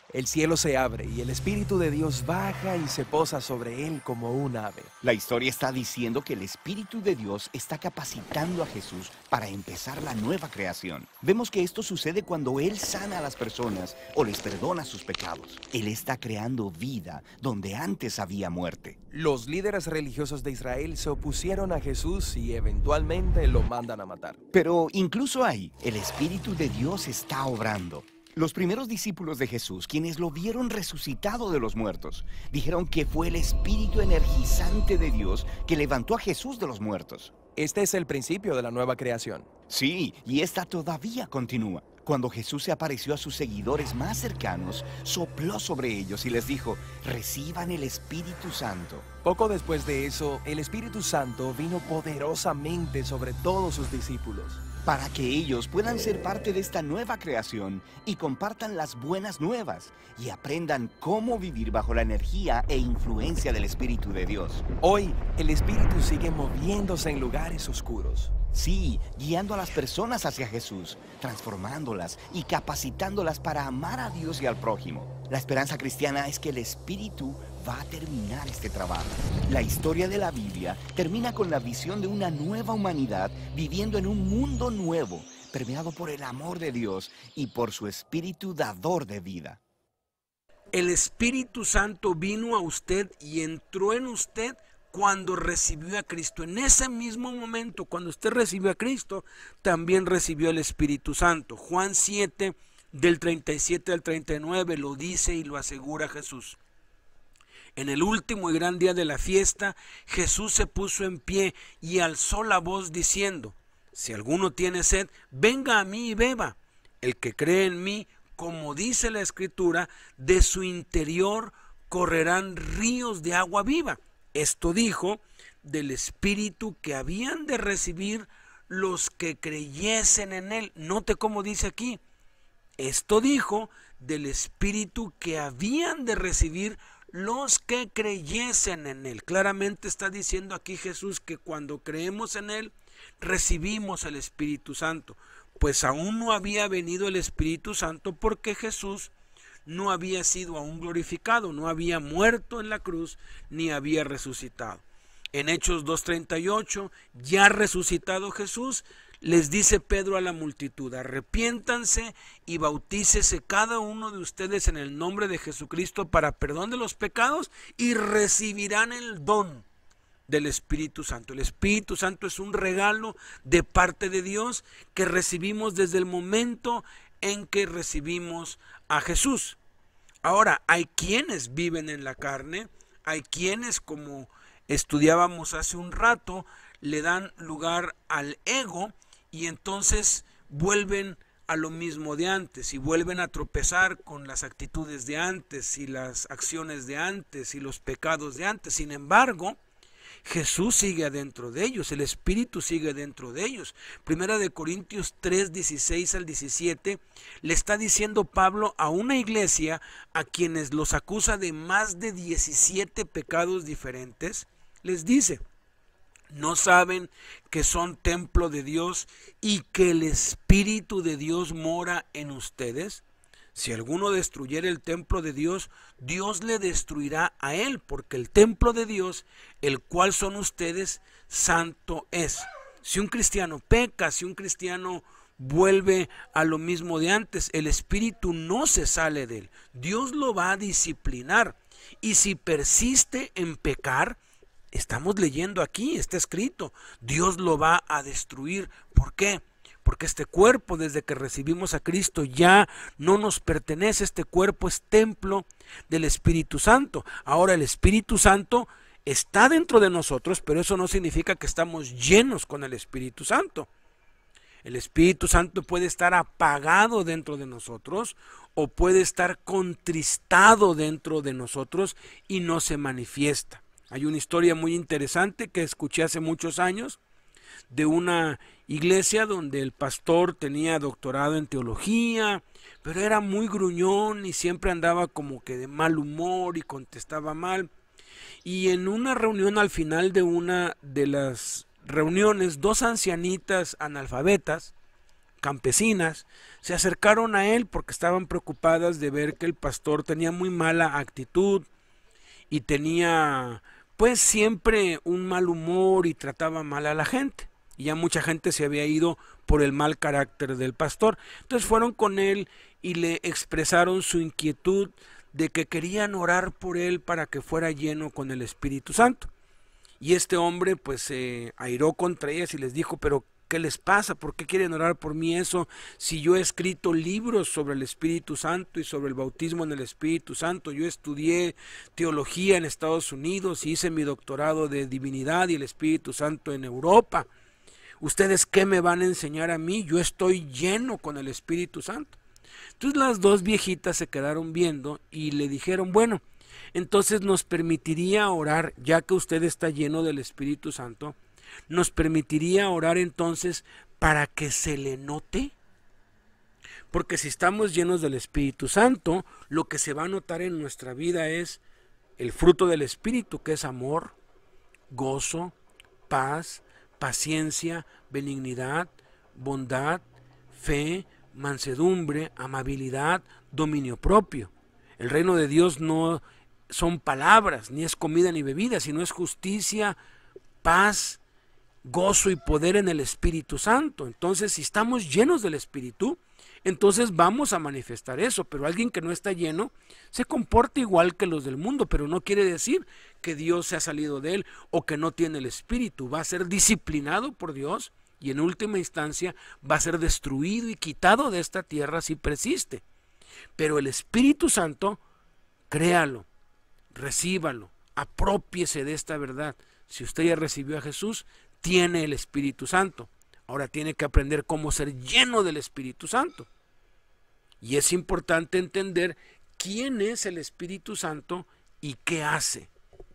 Speaker 16: El cielo se abre y el Espíritu de Dios baja y se posa sobre él como un ave.
Speaker 17: La historia está diciendo que el Espíritu de Dios está capacitando a Jesús para empezar la nueva creación. Vemos que esto sucede cuando Él sana a las personas o les perdona sus pecados. Él está creando vida donde antes había muerte.
Speaker 16: Los líderes religiosos de Israel se opusieron a Jesús y eventualmente lo mandan a matar.
Speaker 17: Pero incluso ahí, el Espíritu de Dios está obrando. Los primeros discípulos de Jesús, quienes lo vieron resucitado de los muertos, dijeron que fue el Espíritu energizante de Dios que levantó a Jesús de los muertos.
Speaker 16: Este es el principio de la nueva creación.
Speaker 17: Sí, y esta todavía continúa. Cuando Jesús se apareció a sus seguidores más cercanos, sopló sobre ellos y les dijo, reciban el Espíritu Santo.
Speaker 16: Poco después de eso, el Espíritu Santo vino poderosamente sobre todos sus discípulos,
Speaker 17: para que ellos puedan ser parte de esta nueva creación y compartan las buenas nuevas y aprendan cómo vivir bajo la energía e influencia del Espíritu de Dios.
Speaker 16: Hoy, el Espíritu sigue moviéndose en lugares oscuros.
Speaker 17: Sí, guiando a las personas hacia Jesús, transformándolas y capacitándolas para amar a Dios y al prójimo. La esperanza cristiana es que el Espíritu va a terminar este trabajo. La historia de la Biblia termina con la visión de una nueva humanidad viviendo en un mundo nuevo, permeado por el amor de Dios y por su Espíritu dador de vida.
Speaker 1: El Espíritu Santo vino a usted y entró en usted cuando recibió a Cristo. En ese mismo momento, cuando usted recibió a Cristo, también recibió el Espíritu Santo. Juan siete, del treinta y siete al treinta y nueve, lo dice y lo asegura Jesús. En el último y gran día de la fiesta, Jesús se puso en pie y alzó la voz diciendo, si alguno tiene sed, venga a mí y beba. El que cree en mí, como dice la Escritura, de su interior correrán ríos de agua viva. Esto dijo del Espíritu que habían de recibir los que creyesen en él. Note cómo dice aquí. Esto dijo del Espíritu que habían de recibir los que creyesen en él. Claramente está diciendo aquí Jesús que cuando creemos en él, recibimos el Espíritu Santo. Pues aún no había venido el Espíritu Santo porque Jesús no había sido aún glorificado, no había muerto en la cruz, ni había resucitado. En Hechos dos treinta y ocho, ya resucitado Jesús, les dice Pedro a la multitud, arrepiéntanse y bautícese cada uno de ustedes en el nombre de Jesucristo para perdón de los pecados y recibirán el don del Espíritu Santo. El Espíritu Santo es un regalo de parte de Dios que recibimos desde el momento en que recibimos a Jesús. Ahora, hay quienes viven en la carne, hay quienes, como estudiábamos hace un rato, le dan lugar al ego y entonces vuelven a lo mismo de antes y vuelven a tropezar con las actitudes de antes y las acciones de antes y los pecados de antes. Sin embargo, Jesús sigue adentro de ellos, el Espíritu sigue dentro de ellos. Primera de Corintios tres, dieciséis al diecisiete, le está diciendo Pablo a una iglesia a quienes los acusa de más de diecisiete pecados diferentes, les dice, ¿no saben que son templo de Dios y que el Espíritu de Dios mora en ustedes? Si alguno destruyera el templo de Dios, Dios le destruirá a él, porque el templo de Dios, el cual son ustedes, santo es. Si un cristiano peca, si un cristiano vuelve a lo mismo de antes, el Espíritu no se sale de él. Dios lo va a disciplinar. Y si persiste en pecar, estamos leyendo aquí, está escrito, Dios lo va a destruir. ¿Por qué? Porque este cuerpo, desde que recibimos a Cristo, ya no nos pertenece. Este cuerpo es templo del Espíritu Santo. Ahora el Espíritu Santo está dentro de nosotros, pero eso no significa que estamos llenos con el Espíritu Santo. El Espíritu Santo puede estar apagado dentro de nosotros o puede estar contristado dentro de nosotros y no se manifiesta. Hay una historia muy interesante que escuché hace muchos años de una iglesia donde el pastor tenía doctorado en teología, pero era muy gruñón y siempre andaba como que de mal humor y contestaba mal. Y en una reunión, al final de una de las reuniones, dos ancianitas analfabetas campesinas, se acercaron a él porque estaban preocupadas de ver que el pastor tenía muy mala actitud y tenía pues siempre un mal humor y trataba mal a la gente. Y ya mucha gente se había ido por el mal carácter del pastor. Entonces fueron con él y le expresaron su inquietud de que querían orar por él para que fuera lleno con el Espíritu Santo. Y este hombre pues se airó contra ellas y les dijo, pero ¿qué les pasa? ¿Por qué quieren orar por mí eso? Si yo he escrito libros sobre el Espíritu Santo y sobre el bautismo en el Espíritu Santo. Yo estudié teología en Estados Unidos, hice mi doctorado de divinidad y el Espíritu Santo en Europa. ¿Ustedes qué me van a enseñar a mí? Yo estoy lleno con el Espíritu Santo. Entonces las dos viejitas se quedaron viendo y le dijeron, bueno, entonces nos permitiría orar, ya que usted está lleno del Espíritu Santo, nos permitiría orar entonces para que se le note. Porque si estamos llenos del Espíritu Santo, lo que se va a notar en nuestra vida es el fruto del Espíritu, que es amor, gozo, paz, paciencia, benignidad, bondad, fe, mansedumbre, amabilidad, dominio propio. El reino de Dios no son palabras, ni es comida ni bebida, sino es justicia, paz, gozo y poder en el Espíritu Santo. Entonces, si estamos llenos del Espíritu, entonces vamos a manifestar eso. Pero alguien que no está lleno se comporta igual que los del mundo, pero no quiere decir que Dios se ha salido de él o que no tiene el Espíritu. Va a ser disciplinado por Dios y en última instancia va a ser destruido y quitado de esta tierra si persiste. Pero el Espíritu Santo, créalo, recíbalo, aprópiese de esta verdad. Si usted ya recibió a Jesús, tiene el Espíritu Santo. Ahora tiene que aprender cómo ser lleno del Espíritu Santo. Y es importante entender quién es el Espíritu Santo y qué hace.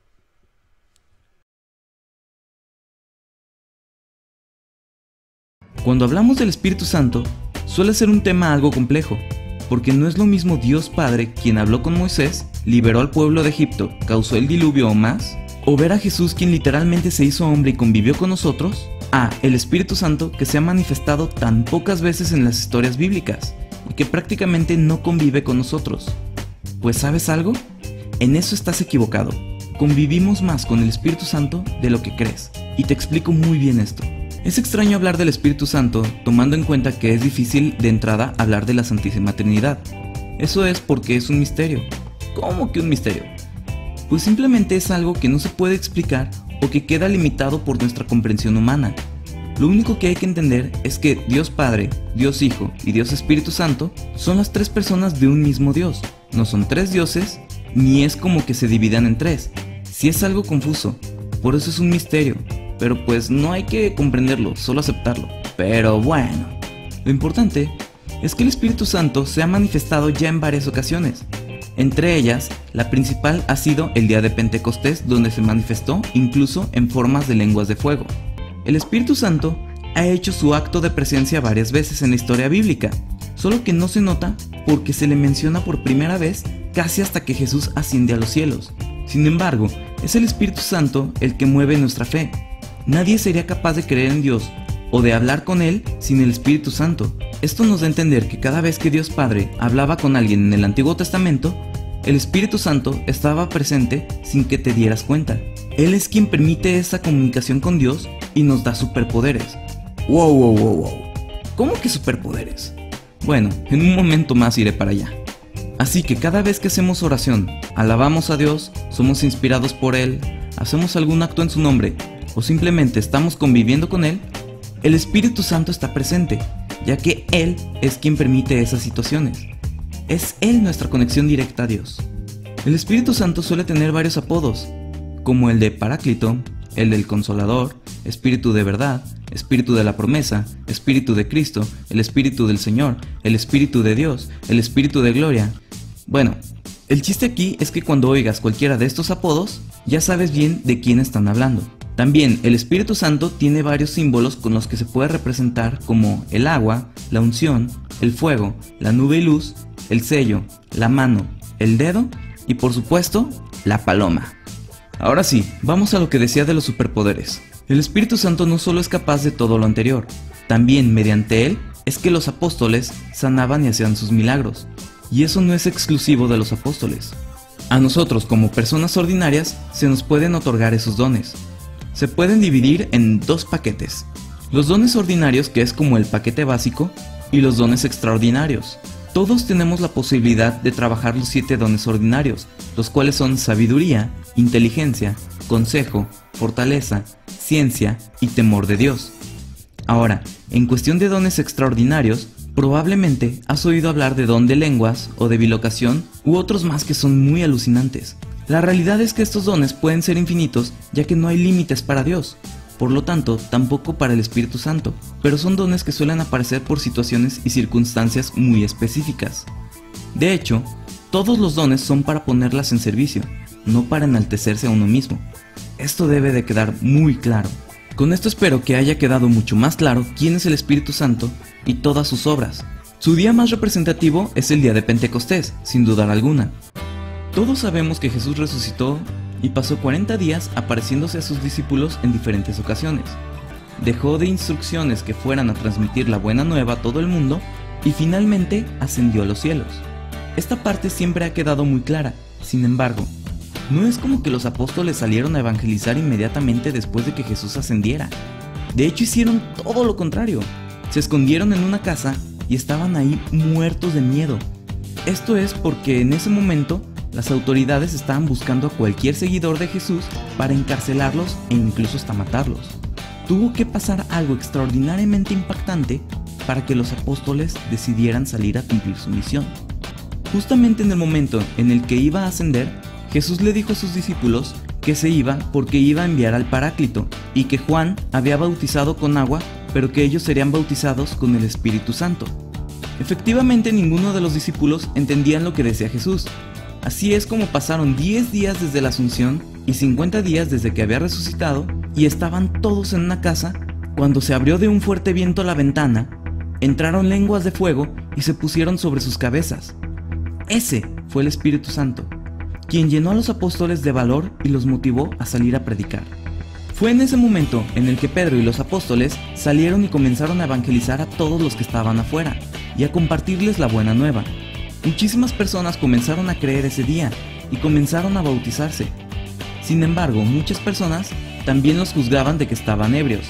Speaker 18: Cuando hablamos del Espíritu Santo, suele ser un tema algo complejo, porque no es lo mismo Dios Padre quien habló con Moisés, liberó al pueblo de Egipto, causó el diluvio o más, o ver a Jesús quien literalmente se hizo hombre y convivió con nosotros, a el Espíritu Santo que se ha manifestado tan pocas veces en las historias bíblicas y que prácticamente no convive con nosotros. Pues ¿sabes algo? En eso estás equivocado. Convivimos más con el Espíritu Santo de lo que crees, y te explico muy bien esto. Es extraño hablar del Espíritu Santo tomando en cuenta que es difícil de entrada hablar de la Santísima Trinidad. Eso es porque es un misterio. ¿Cómo que un misterio? Pues simplemente es algo que no se puede explicar o que queda limitado por nuestra comprensión humana. Lo único que hay que entender es que Dios Padre, Dios Hijo y Dios Espíritu Santo son las tres personas de un mismo Dios. No son tres dioses, ni es como que se dividan en tres. Sí es algo confuso, por eso es un misterio. Pero pues no hay que comprenderlo, solo aceptarlo. Pero bueno, lo importante es que el Espíritu Santo se ha manifestado ya en varias ocasiones. Entre ellas, la principal ha sido el día de Pentecostés, donde se manifestó incluso en formas de lenguas de fuego. El Espíritu Santo ha hecho su acto de presencia varias veces en la historia bíblica, solo que no se nota porque se le menciona por primera vez casi hasta que Jesús asciende a los cielos. Sin embargo, es el Espíritu Santo el que mueve nuestra fe. Nadie sería capaz de creer en Dios o de hablar con Él sin el Espíritu Santo. Esto nos da a entender que cada vez que Dios Padre hablaba con alguien en el Antiguo Testamento, el Espíritu Santo estaba presente sin que te dieras cuenta. Él es quien permite esa comunicación con Dios y nos da superpoderes. Wow, wow, wow, wow. ¿Cómo que superpoderes? Bueno, en un momento más iré para allá. Así que cada vez que hacemos oración, alabamos a Dios, somos inspirados por Él, hacemos algún acto en su nombre, o simplemente estamos conviviendo con Él, el Espíritu Santo está presente, ya que Él es quien permite esas situaciones. Es Él nuestra conexión directa a Dios. El Espíritu Santo suele tener varios apodos, como el de Paráclito, el del Consolador, Espíritu de verdad, Espíritu de la promesa, Espíritu de Cristo, el Espíritu del Señor, el Espíritu de Dios, el Espíritu de gloria. Bueno, el chiste aquí es que cuando oigas cualquiera de estos apodos, ya sabes bien de quién están hablando. También el Espíritu Santo tiene varios símbolos con los que se puede representar, como el agua, la unción, el fuego, la nube y luz, el sello, la mano, el dedo y por supuesto, la paloma. Ahora sí, vamos a lo que decía de los superpoderes. El Espíritu Santo no solo es capaz de todo lo anterior, también mediante él es que los apóstoles sanaban y hacían sus milagros, y eso no es exclusivo de los apóstoles. A nosotros como personas ordinarias se nos pueden otorgar esos dones. Se pueden dividir en dos paquetes: los dones ordinarios, que es como el paquete básico, y los dones extraordinarios. Todos tenemos la posibilidad de trabajar los siete dones ordinarios, los cuales son sabiduría, inteligencia, consejo, fortaleza, ciencia y temor de Dios. Ahora, en cuestión de dones extraordinarios, probablemente has oído hablar de don de lenguas o de bilocación u otros más que son muy alucinantes. La realidad es que estos dones pueden ser infinitos, ya que no hay límites para Dios. Por lo tanto, tampoco para el Espíritu Santo, pero son dones que suelen aparecer por situaciones y circunstancias muy específicas. De hecho, todos los dones son para ponerlas en servicio, no para enaltecerse a uno mismo. Esto debe de quedar muy claro. Con esto espero que haya quedado mucho más claro quién es el Espíritu Santo y todas sus obras. Su día más representativo es el día de Pentecostés, sin dudar alguna. Todos sabemos que Jesús resucitó y pasó cuarenta días apareciéndose a sus discípulos en diferentes ocasiones. Dejó de instrucciones que fueran a transmitir la buena nueva a todo el mundo y finalmente ascendió a los cielos. Esta parte siempre ha quedado muy clara. Sin embargo, no es como que los apóstoles salieron a evangelizar inmediatamente después de que Jesús ascendiera. De hecho, hicieron todo lo contrario. Se escondieron en una casa y estaban ahí muertos de miedo. Esto es porque en ese momento las autoridades estaban buscando a cualquier seguidor de Jesús para encarcelarlos e incluso hasta matarlos. Tuvo que pasar algo extraordinariamente impactante para que los apóstoles decidieran salir a cumplir su misión. Justamente en el momento en el que iba a ascender, Jesús le dijo a sus discípulos que se iba porque iba a enviar al Paráclito y que Juan había bautizado con agua, pero que ellos serían bautizados con el Espíritu Santo. Efectivamente, ninguno de los discípulos entendían lo que decía Jesús. Así es como pasaron diez días desde la Asunción y cincuenta días desde que había resucitado, y estaban todos en una casa cuando se abrió de un fuerte viento la ventana, entraron lenguas de fuego y se pusieron sobre sus cabezas. Ese fue el Espíritu Santo, quien llenó a los apóstoles de valor y los motivó a salir a predicar. Fue en ese momento en el que Pedro y los apóstoles salieron y comenzaron a evangelizar a todos los que estaban afuera y a compartirles la buena nueva. Muchísimas personas comenzaron a creer ese día y comenzaron a bautizarse. Sin embargo, muchas personas también los juzgaban de que estaban ebrios.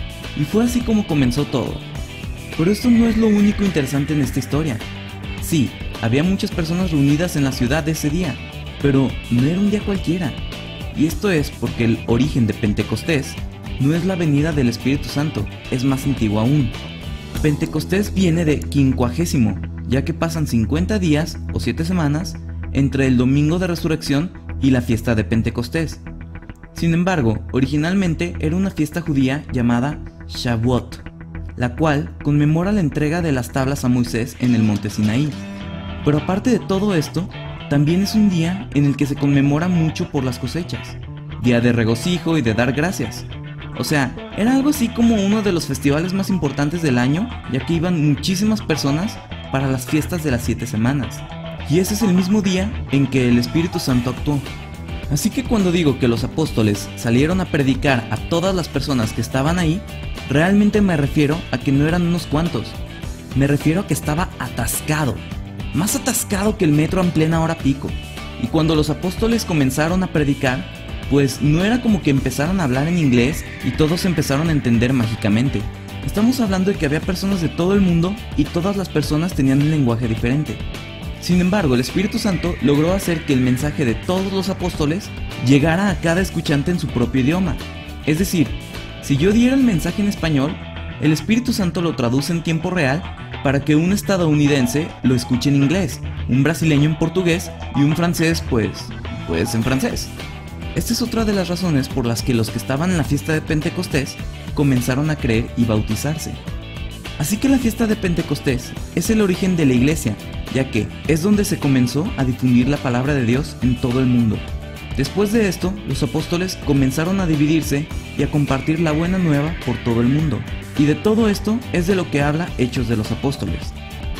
Speaker 18: Y fue así como comenzó todo. Pero esto no es lo único interesante en esta historia. Sí, había muchas personas reunidas en la ciudad ese día, pero no era un día cualquiera. Y esto es porque el origen de Pentecostés no es la venida del Espíritu Santo, es más antiguo aún. Pentecostés viene de quincuagésimo, ya que pasan cincuenta días o siete semanas entre el domingo de resurrección y la fiesta de Pentecostés. Sin embargo, originalmente era una fiesta judía llamada Shavuot, la cual conmemora la entrega de las tablas a Moisés en el monte Sinaí. Pero aparte de todo esto, también es un día en el que se conmemora mucho por las cosechas, día de regocijo y de dar gracias. O sea, era algo así como uno de los festivales más importantes del año, ya que iban muchísimas personas para las fiestas de las siete semanas. Y ese es el mismo día en que el Espíritu Santo actuó. Así que cuando digo que los apóstoles salieron a predicar a todas las personas que estaban ahí, realmente me refiero a que no eran unos cuantos. Me refiero a que estaba atascado, más atascado que el metro en plena hora pico. Y cuando los apóstoles comenzaron a predicar, pues no era como que empezaron a hablar en inglés y todos empezaron a entender mágicamente. Estamos hablando de que había personas de todo el mundo y todas las personas tenían un lenguaje diferente. Sin embargo, el Espíritu Santo logró hacer que el mensaje de todos los apóstoles llegara a cada escuchante en su propio idioma. Es decir, si yo diera el mensaje en español, el Espíritu Santo lo traduce en tiempo real para que un estadounidense lo escuche en inglés, un brasileño en portugués y un francés pues, pues en francés. Esta es otra de las razones por las que los que estaban en la fiesta de Pentecostés comenzaron a creer y bautizarse. Así que la fiesta de Pentecostés es el origen de la iglesia, ya que es donde se comenzó a difundir la palabra de Dios en todo el mundo. Después de esto, los apóstoles comenzaron a dividirse y a compartir la buena nueva por todo el mundo. Y de todo esto es de lo que habla Hechos de los Apóstoles.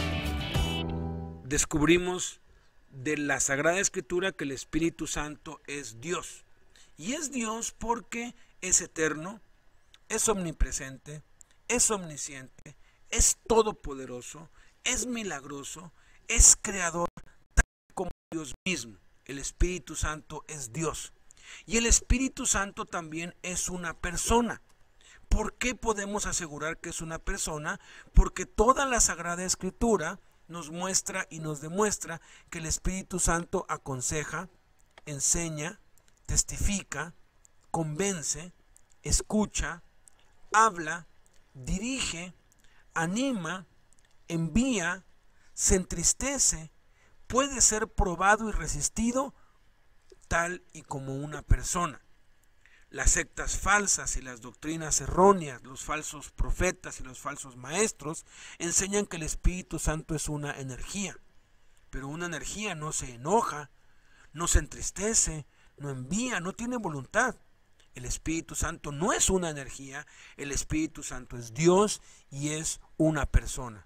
Speaker 1: Descubrimos de la Sagrada Escritura que el Espíritu Santo es Dios. Y es Dios porque es eterno, es omnipresente, es omnisciente, es todopoderoso, es milagroso, es creador, tal como Dios mismo. El Espíritu Santo es Dios. Y el Espíritu Santo también es una persona. ¿Por qué podemos asegurar que es una persona? Porque toda la Sagrada Escritura nos muestra y nos demuestra que el Espíritu Santo aconseja, enseña, testifica, convence, escucha, habla, dirige, anima, envía, se entristece, puede ser probado y resistido tal y como una persona. Las sectas falsas y las doctrinas erróneas, los falsos profetas y los falsos maestros enseñan que el Espíritu Santo es una energía, pero una energía no se enoja, no se entristece, no envía, no tiene voluntad. El Espíritu Santo no es una energía, el Espíritu Santo es Dios y es una persona.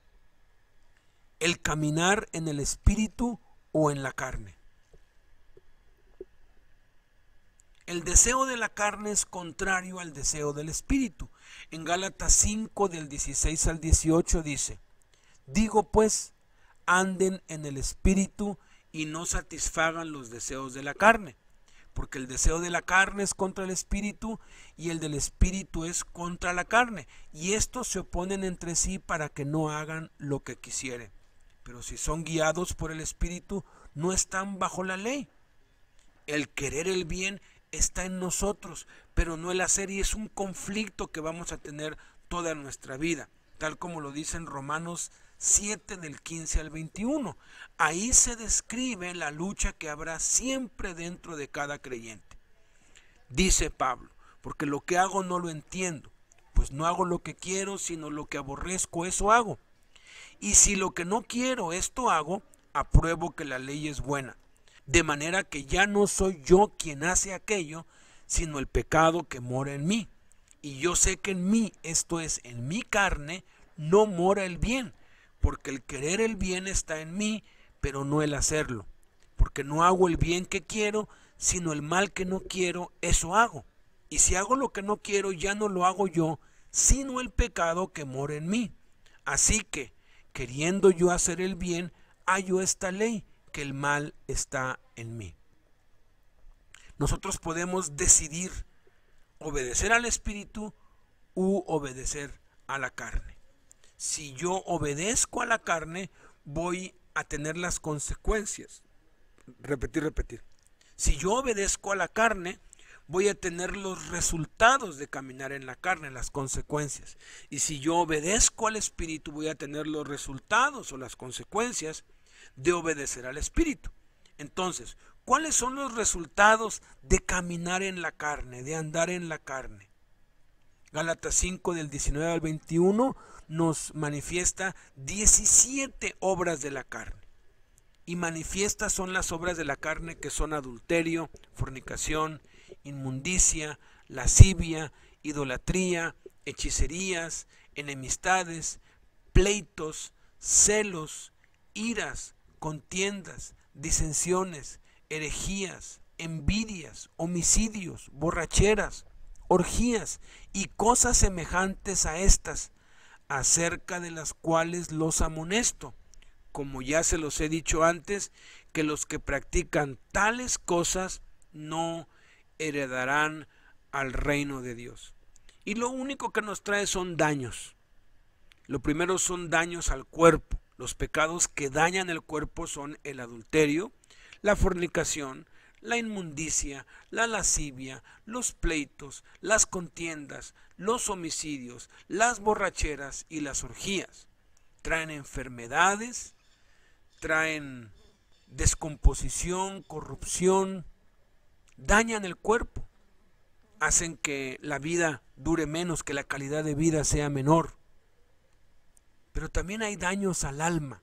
Speaker 1: El caminar en el Espíritu o en la carne. El deseo de la carne es contrario al deseo del Espíritu. En Gálatas cinco del dieciséis al dieciocho dice: digo pues, anden en el Espíritu y no satisfagan los deseos de la carne, porque el deseo de la carne es contra el Espíritu y el del Espíritu es contra la carne, y estos se oponen entre sí para que no hagan lo que quisieren. Pero si son guiados por el Espíritu, no están bajo la ley. El querer el bien está en nosotros, pero no el hacer, y es un conflicto que vamos a tener toda nuestra vida, tal como lo dice en Romanos siete del quince al veintiuno. Ahí se describe la lucha que habrá siempre dentro de cada creyente. Dice Pablo: porque lo que hago no lo entiendo, pues no hago lo que quiero, sino lo que aborrezco, eso hago. Y si lo que no quiero, esto hago, apruebo que la ley es buena. De manera que ya no soy yo quien hace aquello, sino el pecado que mora en mí. Y yo sé que en mí, esto es, en mi carne, no mora el bien, porque el querer el bien está en mí, pero no el hacerlo. Porque no hago el bien que quiero, sino el mal que no quiero, eso hago. Y si hago lo que no quiero, ya no lo hago yo, sino el pecado que mora en mí. Así que, queriendo yo hacer el bien, hallo esta ley, que el mal está en mí. Nosotros podemos decidir obedecer al Espíritu u obedecer a la carne. Si yo obedezco a la carne, voy a tener las consecuencias. Repetir, repetir. Si yo obedezco a la carne, voy a tener los resultados de caminar en la carne, las consecuencias. Y si yo obedezco al Espíritu, voy a tener los resultados o las consecuencias de obedecer al Espíritu. Entonces, ¿cuáles son los resultados de caminar en la carne, de andar en la carne? Gálatas cinco del diecinueve al veintiuno nos manifiesta diecisiete obras de la carne. Y manifiestas son las obras de la carne que son adulterio, fornicación, inmundicia, lascivia, idolatría, hechicerías, enemistades, pleitos, celos, iras, contiendas, disensiones, herejías, envidias, homicidios, borracheras, orgías y cosas semejantes a estas, acerca de las cuales los amonesto, como ya se los he dicho antes, que los que practican tales cosas no heredarán al reino de Dios. Y lo único que nos trae son daños. Lo primero son daños al cuerpo. Los pecados que dañan el cuerpo son el adulterio, la fornicación, la inmundicia, la lascivia, los pleitos, las contiendas, los homicidios, las borracheras y las orgías. Traen enfermedades, traen descomposición, corrupción, dañan el cuerpo, hacen que la vida dure menos, que la calidad de vida sea menor. Pero también hay daños al alma,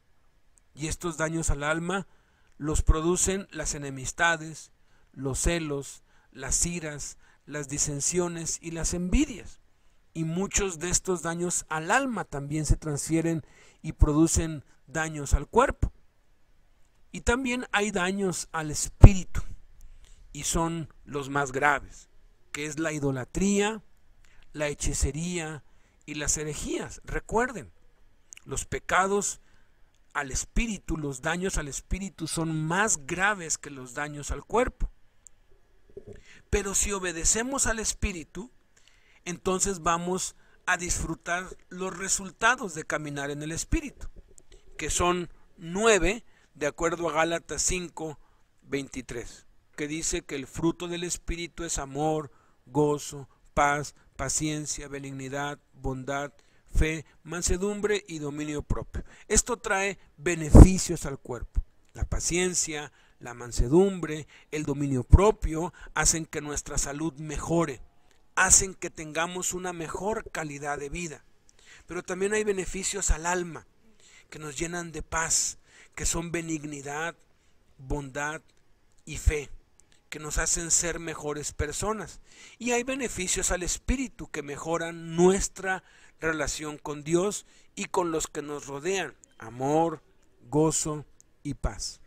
Speaker 1: y estos daños al alma los producen las enemistades, los celos, las iras, las disensiones y las envidias. Y muchos de estos daños al alma también se transfieren y producen daños al cuerpo. Y también hay daños al espíritu, y son los más graves, que es la idolatría, la hechicería y las herejías. Recuerden, los pecados al espíritu, los daños al espíritu son más graves que los daños al cuerpo. Pero si obedecemos al espíritu, entonces vamos a disfrutar los resultados de caminar en el espíritu, que son nueve, de acuerdo a Gálatas cinco, veintitrés, que dice que el fruto del espíritu es amor, gozo, paz, paciencia, benignidad, bondad, fe, mansedumbre y dominio propio. Esto trae beneficios al cuerpo. La paciencia, la mansedumbre, el dominio propio hacen que nuestra salud mejore, hacen que tengamos una mejor calidad de vida. Pero también hay beneficios al alma que nos llenan de paz, que son benignidad, bondad y fe, que nos hacen ser mejores personas. Y hay beneficios al espíritu que mejoran nuestra relación con Dios y con los que nos rodean: amor, gozo y paz.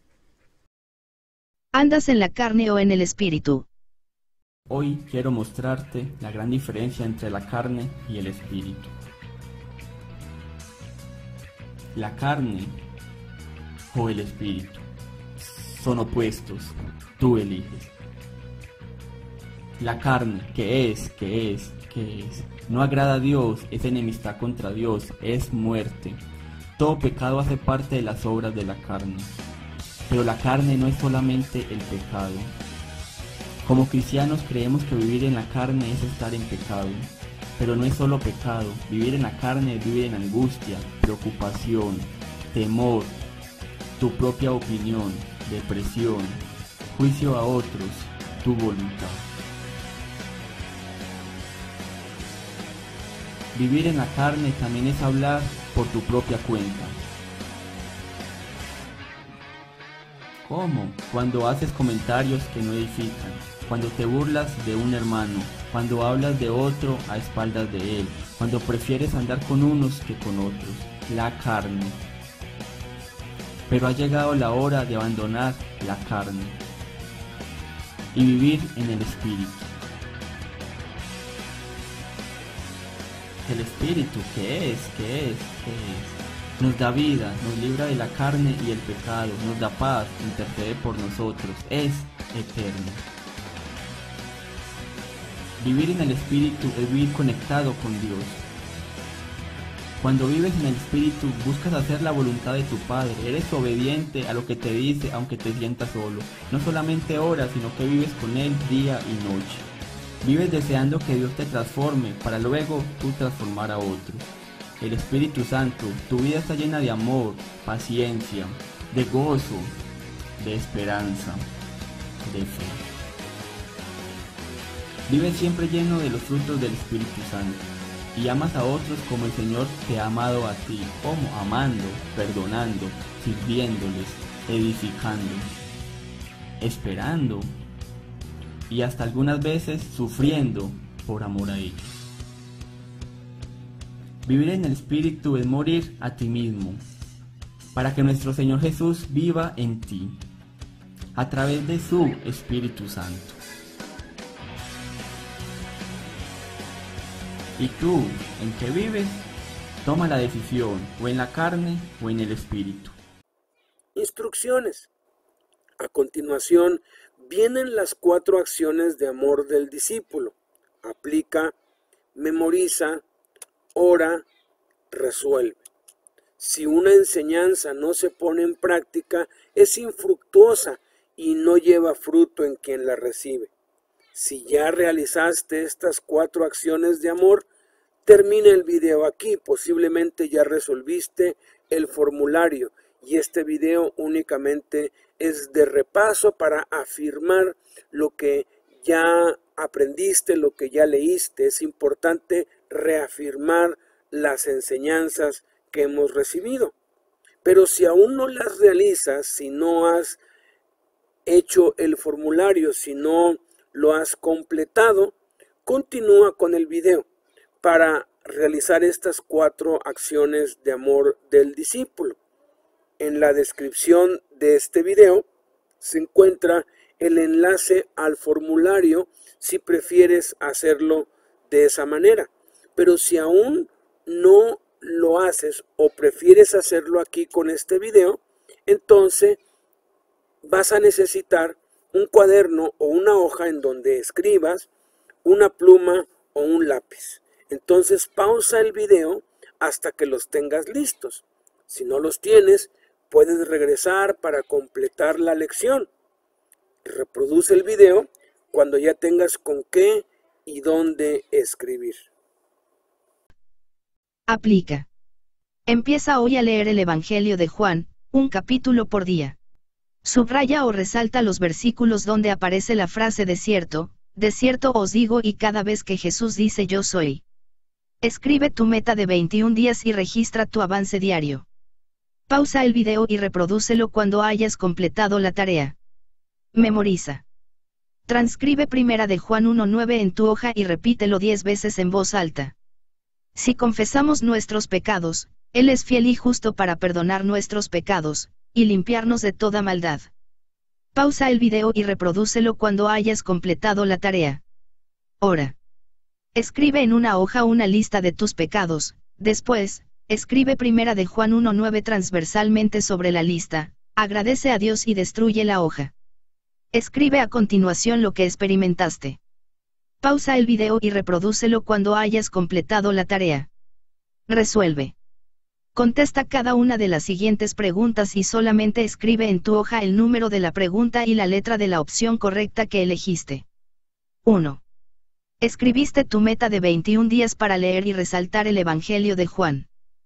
Speaker 4: ¿Andas en la carne o en el espíritu?
Speaker 19: Hoy quiero mostrarte la gran diferencia entre la carne y el espíritu. La carne o el espíritu son opuestos, tú eliges. La carne, ¿qué es? ¿Qué es? ¿Qué es? No agrada a Dios, es enemistad contra Dios, es muerte. Todo pecado hace parte de las obras de la carne. Pero la carne no es solamente el pecado. Como cristianos creemos que vivir en la carne es estar en pecado. Pero no es solo pecado, vivir en la carne es vivir en angustia, preocupación, temor, tu propia opinión, depresión, juicio a otros, tu voluntad. Vivir en la carne también es hablar por tu propia cuenta. ¿Cómo? Cuando haces comentarios que no edifican, cuando te burlas de un hermano, cuando hablas de otro a espaldas de él, cuando prefieres andar con unos que con otros, la carne. Pero ha llegado la hora de abandonar la carne y vivir en el espíritu. El espíritu, ¿qué es? ¿Qué es? ¿Qué es? Nos da vida, nos libra de la carne y el pecado, nos da paz, intercede por nosotros, es eterno. Vivir en el espíritu es vivir conectado con Dios. Cuando vives en el espíritu buscas hacer la voluntad de tu Padre, eres obediente a lo que te dice aunque te sientas solo. No solamente oras, sino que vives con Él día y noche. Vives deseando que Dios te transforme para luego tú transformar a otros. El Espíritu Santo, tu vida está llena de amor, paciencia, de gozo, de esperanza, de fe. Vives siempre lleno de los frutos del Espíritu Santo y amas a otros como el Señor te ha amado a ti, como amando, perdonando, sirviéndoles, edificando, esperando y hasta algunas veces sufriendo por amor a ellos. Vivir en el Espíritu es morir a ti mismo, para que nuestro Señor Jesús viva en ti, a través de su Espíritu Santo. ¿Y tú, en qué vives? Toma la decisión, o en la carne o en el Espíritu.
Speaker 1: Instrucciones. A continuación vienen las cuatro acciones de amor del discípulo. Aplica, memoriza, ora, resuelve. Si una enseñanza no se pone en práctica, es infructuosa y no lleva fruto en quien la recibe. Si ya realizaste estas cuatro acciones de amor, termina el video aquí. Posiblemente ya resolviste el formulario y este video únicamente es de repaso para afirmar lo que ya aprendiste, lo que ya leíste. Es importante reafirmar las enseñanzas que hemos recibido. Pero si aún no las realizas, si no has hecho el formulario, si no lo has completado, continúa con el video para realizar estas cuatro acciones de amor del discípulo. En la descripción de este video se encuentra el enlace al formulario si prefieres hacerlo de esa manera. Pero si aún no lo haces o prefieres hacerlo aquí con este video, entonces vas a necesitar un cuaderno o una hoja en donde escribas, una pluma o un lápiz. Entonces pausa el video hasta que los tengas listos. Si no los tienes, puedes regresar para completar la lección. Reproduce el video cuando ya tengas con qué y dónde escribir.
Speaker 4: Aplica. Empieza hoy a leer el Evangelio de Juan, un capítulo por día. Subraya o resalta los versículos donde aparece la frase de cierto, de cierto os digo, y cada vez que Jesús dice yo soy. Escribe tu meta de veintiún días y registra tu avance diario. Pausa el video y reprodúcelo cuando hayas completado la tarea. Memoriza. Transcribe Primera de Juan uno nueve en tu hoja y repítelo diez veces en voz alta. Si confesamos nuestros pecados, Él es fiel y justo para perdonar nuestros pecados, y limpiarnos de toda maldad. Pausa el video y reprodúcelo cuando hayas completado la tarea. Ora. Escribe en una hoja una lista de tus pecados, después, escribe Primera de Juan uno nueve transversalmente sobre la lista, agradece a Dios y destruye la hoja. Escribe a continuación lo que experimentaste. Pausa el video y reprodúcelo cuando hayas completado la tarea. Resuelve. Contesta cada una de las siguientes preguntas y solamente escribe en tu hoja el número de la pregunta y la letra de la opción correcta que elegiste. uno. Escribiste tu meta de veintiún días para leer y resaltar el Evangelio de Juan.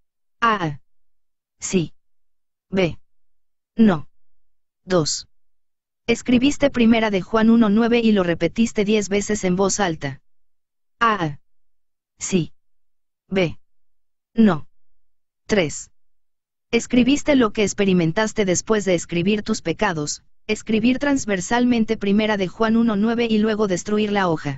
Speaker 4: A. Sí. B. No. dos. Escribiste Primera de Juan uno nueve y lo repetiste diez veces en voz alta. A. Sí. B. No. tres. Escribiste lo que experimentaste después de escribir tus pecados, escribir transversalmente Primera de Juan uno nueve y luego destruir la hoja.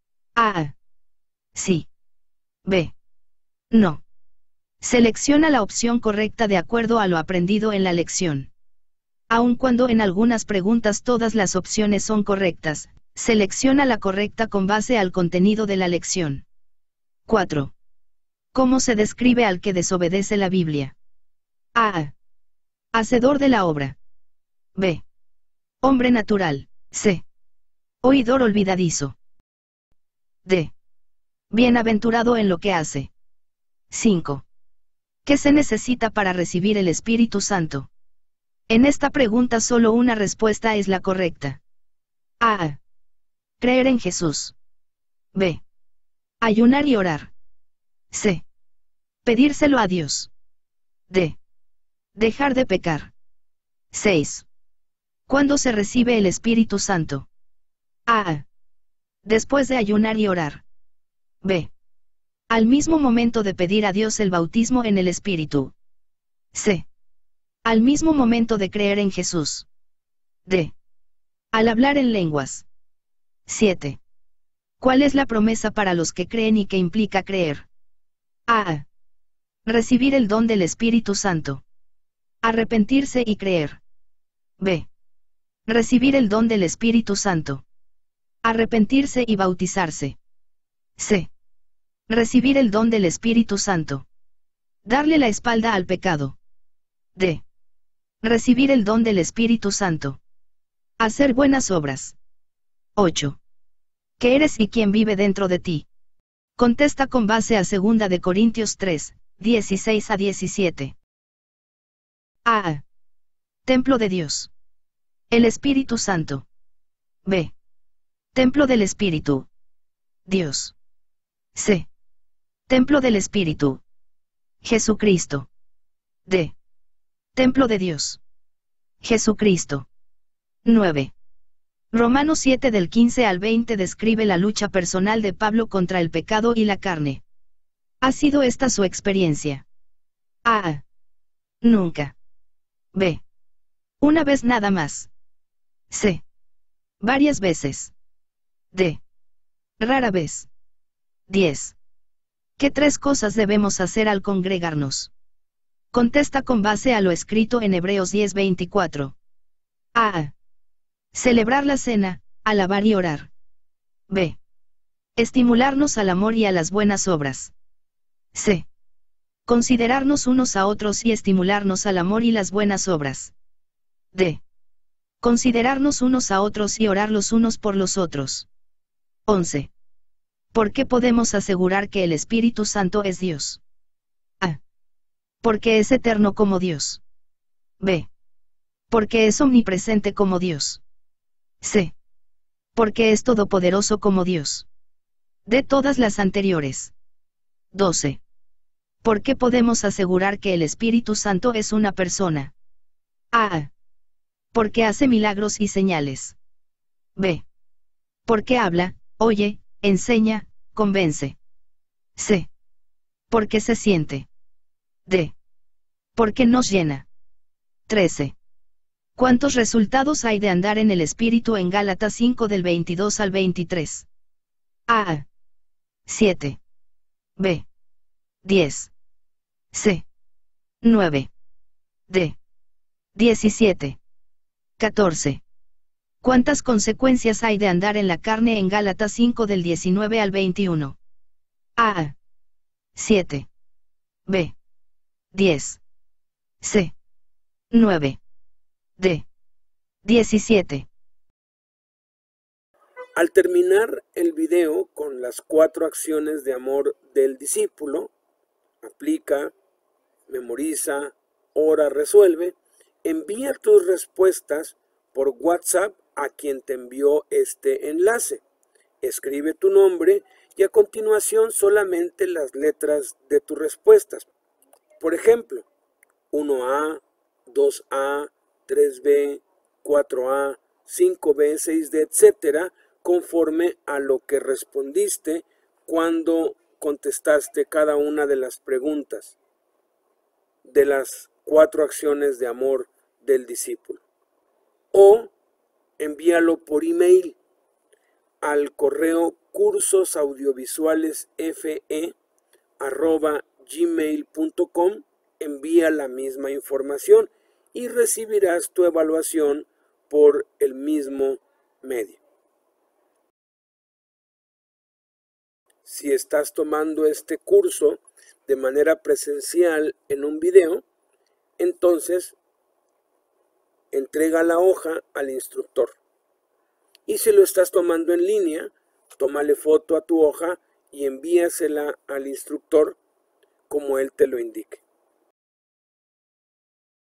Speaker 4: A. Sí. B. No. Selecciona la opción correcta de acuerdo a lo aprendido en la lección. Aun cuando en algunas preguntas todas las opciones son correctas, selecciona la correcta con base al contenido de la lección. cuatro. ¿Cómo se describe al que desobedece la Biblia? A. Hacedor de la obra. B. Hombre natural. C. Oidor olvidadizo. D. Bienaventurado en lo que hace. cinco. ¿Qué se necesita para recibir el Espíritu Santo? En esta pregunta solo una respuesta es la correcta. A. Creer en Jesús. B. Ayunar y orar. C. Pedírselo a Dios. D. Dejar de pecar. seis. ¿Cuándo se recibe el Espíritu Santo? A. Después de ayunar y orar. B. Al mismo momento de pedir a Dios el bautismo en el Espíritu. C. Al mismo momento de creer en Jesús. D. Al hablar en lenguas. siete. ¿Cuál es la promesa para los que creen y qué implica creer? A. Recibir el don del Espíritu Santo. Arrepentirse y creer. B. Recibir el don del Espíritu Santo. Arrepentirse y bautizarse. C. Recibir el don del Espíritu Santo. Darle la espalda al pecado. D. Recibir el don del Espíritu Santo. Hacer buenas obras. ocho. ¿Qué eres y quién vive dentro de ti? Contesta con base a segunda de Corintios tres, dieciséis a diecisiete. A. Templo de Dios. El Espíritu Santo. B. Templo del Espíritu. Dios. C. Templo del Espíritu. Jesucristo. D. Templo de Dios. Jesucristo. nueve. Romanos siete del quince al veinte describe la lucha personal de Pablo contra el pecado y la carne. ¿Ha sido esta su experiencia? A. Nunca. B. Una vez nada más. C. Varias veces. D. Rara vez. diez. ¿Qué tres cosas debemos hacer al congregarnos? Contesta con base a lo escrito en Hebreos diez veinticuatro. A. Celebrar la cena, alabar y orar. B. Estimularnos al amor y a las buenas obras. C. Considerarnos unos a otros y estimularnos al amor y las buenas obras. D. Considerarnos unos a otros y orar los unos por los otros. once. ¿Por qué podemos asegurar que el Espíritu Santo es Dios? A. Porque es eterno como Dios. B. Porque es omnipresente como Dios. C. Porque es todopoderoso como Dios. D. Todas las anteriores. doce. ¿Por qué podemos asegurar que el Espíritu Santo es una persona? A. Porque hace milagros y señales. B. Porque habla, oye, enseña, convence. C. Porque se siente. D. Porque nos llena. trece. ¿Cuántos resultados hay de andar en el Espíritu en Gálatas cinco del veintidós al veintitrés? A. siete. B. diez. C. nueve. D. diecisiete. catorce. ¿Cuántas consecuencias hay de andar en la carne en Gálatas cinco del diecinueve al veintiuno? A. siete. B. diez. C. nueve. D. diecisiete.
Speaker 1: Al terminar el video con las cuatro acciones de amor del discípulo, aplica, memoriza, ora, resuelve, envía tus respuestas por WhatsApp a quien te envió este enlace. Escribe tu nombre y a continuación solamente las letras de tus respuestas. Por ejemplo, uno A, dos A, tres B, cuatro A, cinco B, seis D, etcétera, conforme a lo que respondiste cuando contestaste cada una de las preguntas de las cuatro acciones de amor del discípulo. O envíalo por email al correo cursosaudiovisualesfe arroba gmail punto com. Envía la misma información y recibirás tu evaluación por el mismo medio. Si estás tomando este curso de manera presencial en un video, entonces entrega la hoja al instructor. Y si lo estás tomando en línea, tómale foto a tu hoja y envíasela al instructor como él te lo indique.